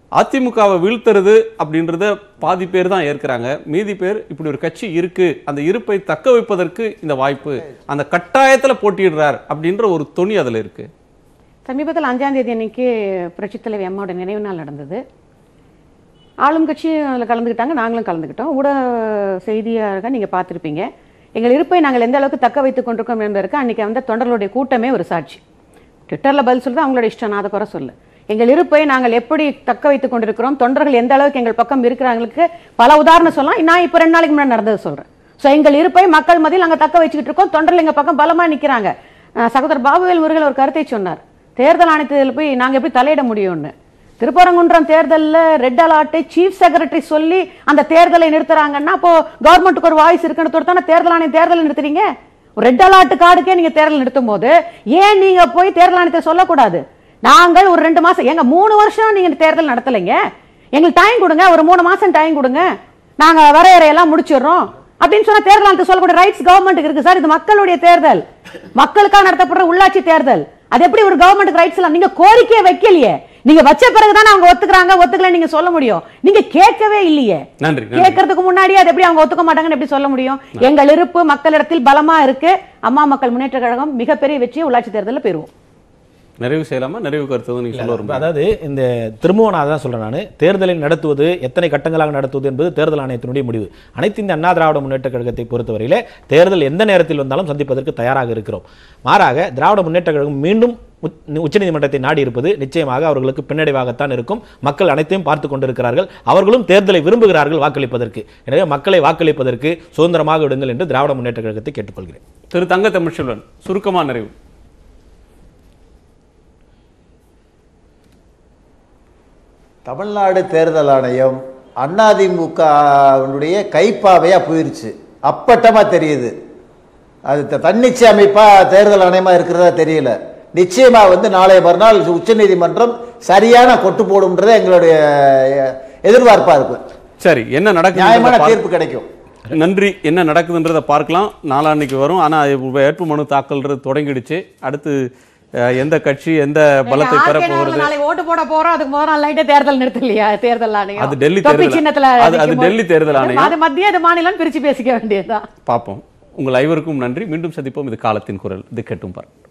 அதிமுகவை வீழ்த்துறது அப்படின்றத பாதி பேர் தான் ஏற்கிறாங்க, மீதி பேர் இப்படி ஒரு கட்சி இருக்கு, அந்த இருப்பை தக்க வைப்பதற்கு இந்த வாய்ப்பு, அந்த கட்டாயத்துல போட்டியிடுறார் அப்படின்ற ஒரு தொனி அதுல இருக்கு. சமீபத்தில் அஞ்சாம் தேதி அன்னைக்கு புரட்சித் தலைவி அம்மாவோட நினைவு நாள் நடந்தது. ஆளும் கட்சியும் அதில் கலந்துக்கிட்டாங்க, நாங்களும் கலந்துக்கிட்டோம். ஊடக செய்தியாக நீங்கள் பார்த்துருப்பீங்க. எங்கள் இருப்பை நாங்கள் எந்த அளவுக்கு தக்க வைத்துக் கொண்டிருக்கோம் என்பதற்கு அன்றைக்கி வந்து தொண்டர்களுடைய கூட்டமே ஒரு சாட்சி. ட்விட்டரில் பதில் சொல்கிறது அவங்களோட இஷ்டம், நான் அதை குறை சொல்ல. எங்கள் இருப்பை நாங்கள் எப்படி தக்க வைத்துக் கொண்டிருக்கிறோம், தொண்டர்கள் எந்த அளவுக்கு எங்கள் பக்கம் இருக்கிறாங்களுக்கு பல உதாரணம் சொல்லலாம். நான் இப்போ ரெண்டு நாளைக்கு முன்னாடி நடந்தது சொல்கிறேன். ஸோ எங்கள் இருப்பை மக்கள் மத்தியில் நாங்கள் தக்க வச்சுக்கிட்டு இருக்கோம், தொண்டர்கள் எங்கள் பக்கம் பலமாக நிற்கிறாங்க. சகோதரர் பாபுவேல் முருகன் ஒரு கருத்தை சொன்னார், தேர்தல் ஆணையத்தில் போய் நாங்கள் எப்படி தலையிட முடியும்னு. திருப்பரங்குன்றம் தேர்தலில் ரெட் அலர்ட்டை சீஃப் செக்ரட்டரி சொல்லி அந்த தேர்தலை நிறுத்துறாங்கன்னா அப்போ கவர்மெண்ட்டுக்கு ஒரு வாய்ஸ் இருக்குன்னு தானே தேர்தல் ஆணையம் தேர்தலை நிறுத்துறீங்க. ரெட் அலர்ட் கார்டுக்கே நீங்க தேர்தல் நிறுத்தும் போது ஏன் நீங்க போய் தேர்தல் ஆணையத்தை சொல்லக்கூடாது? நாங்கள் ஒரு ரெண்டு மாசம் எங்க மூணு வருஷம் நீங்க தேர்தல் நடத்தலைங்க, எங்களுக்கு டைம் கொடுங்க, ஒரு மூணு மாசம் டைம் கொடுங்க, நாங்க வரையறையெல்லாம் முடிச்சிடுறோம் அப்படின்னு சொன்னா தேர்தல் ஆணையத்தை சொல்லக்கூடிய ரைட்ஸ் கவர்மெண்ட்டுக்கு இருக்கு சார். இது மக்களுடைய தேர்தல், மக்களுக்காக நடத்தப்படுற உள்ளாட்சி தேர்தல். அது எப்படி ஒரு கவர்மெண்ட் ரைட்ஸ் எல்லாம் நீங்க கோரிக்கையை வைக்கலையே, நீங்க வச்ச பிறகுதான் அவங்க ஒத்துக்கிறாங்க ஒத்துக்கல நீங்க சொல்ல முடியும். நீங்க கேட்கவே இல்லையே, நன்றி. கேட்கறதுக்கு முன்னாடி அது எப்படி அவங்க ஒத்துக்க மாட்டாங்கன்னு எப்படி சொல்ல முடியும்? எங்கள் இருப்பு மக்களிடத்தில் பலமா இருக்கு. அம்மா மக்கள் முன்னேற்ற கழகம் மிகப்பெரிய வெற்றியை உள்ளாட்சி தேர்தலில் பெறுவோம். நிறைவு செய்யலாமா? நிறைவு கருத்து நீங்க சொல்ல வரும். அதாவது இந்த திரும்பவும் நான் தான் சொல்றேன், நான் தேர்தலை நடத்துவது எத்தனை கட்டங்களாக நடத்துவது என்பது தேர்தல் ஆணையத்தினுடைய முடிவு. அனைத்து இந்த அண்ணா திராவிட முன்னேற்ற கழகத்தை பொறுத்தவரையிலே தேர்தல் எந்த நேரத்தில் வந்தாலும் சந்திப்பதற்கு தயாராக இருக்கிறோம். மாறாக திராவிட முன்னேற்ற கழகம் மீண்டும் உச்சநீதிமன்றத்தை நாடி இருப்பது நிச்சயமாக அவர்களுக்கு பின்னடைவாகத்தான் இருக்கும். மக்கள் அனைத்தையும் பார்த்து கொண்டிருக்கிறார்கள், அவர்களும் தேர்தலை விரும்புகிறார்கள் வாக்களிப்பதற்கு. எனவே மக்களை வாக்களிப்பதற்கு சுதந்திரமாக விடுங்கள் என்று திராவிட முன்னேற்ற கழகத்தை கேட்டுக்கொள்கிறேன். திரு தங்க தமிழ்ச்செல்வன், சுருக்கமா நிறைவு. தமிழ்நாடு தேர்தல் ஆணையம் அதிமுகவுடைய கைப்பாவையாக போயிருச்சு, அப்பட்டமாக தெரியுது. அது தன்னிச்சை அமைப்பாக தேர்தல் ஆணையமாக இருக்கிறதா தெரியல. நிச்சயமாக வந்து நாளைய மறுநாள் உச்சநீதிமன்றம் சரியான கொட்டு போடும்ன்றதே எங்களுடைய எதிர்பார்ப்பாக இருக்கும். சரி, என்ன நடக்குது, நியாயமான தீர்ப்பு கிடைக்கும். நன்றி. என்ன நடக்குதுன்றதை பார்க்கலாம், நாளான்னைக்கு வரும். ஆனால் வேட்புமனு தாக்கல்ன்றது தொடங்கிடுச்சு. அடுத்து எந்த கட்சி எந்த பலத்தை பெற போகிறது, நாளைக்கு ஓட்டு போட போறோம், அதுக்கு முதல் நாள் நைட்டே தேர்தல் நிறுத்தலையா தேர்தல் ஆணையம்? அது டெல்லி தேர்தல் சின்னத்துல, அது டெல்லி தேர்தல் ஆணையம், அது மத்திய அது மாநிலம் பிரிச்சு பேசிக்க வேண்டியதுதான். பார்ப்போம். உங்கள் ஐவருக்கும் நன்றி. மீண்டும் சந்திப்போம். இது காலத்தின் குரல், இது கேட்டும் பார்.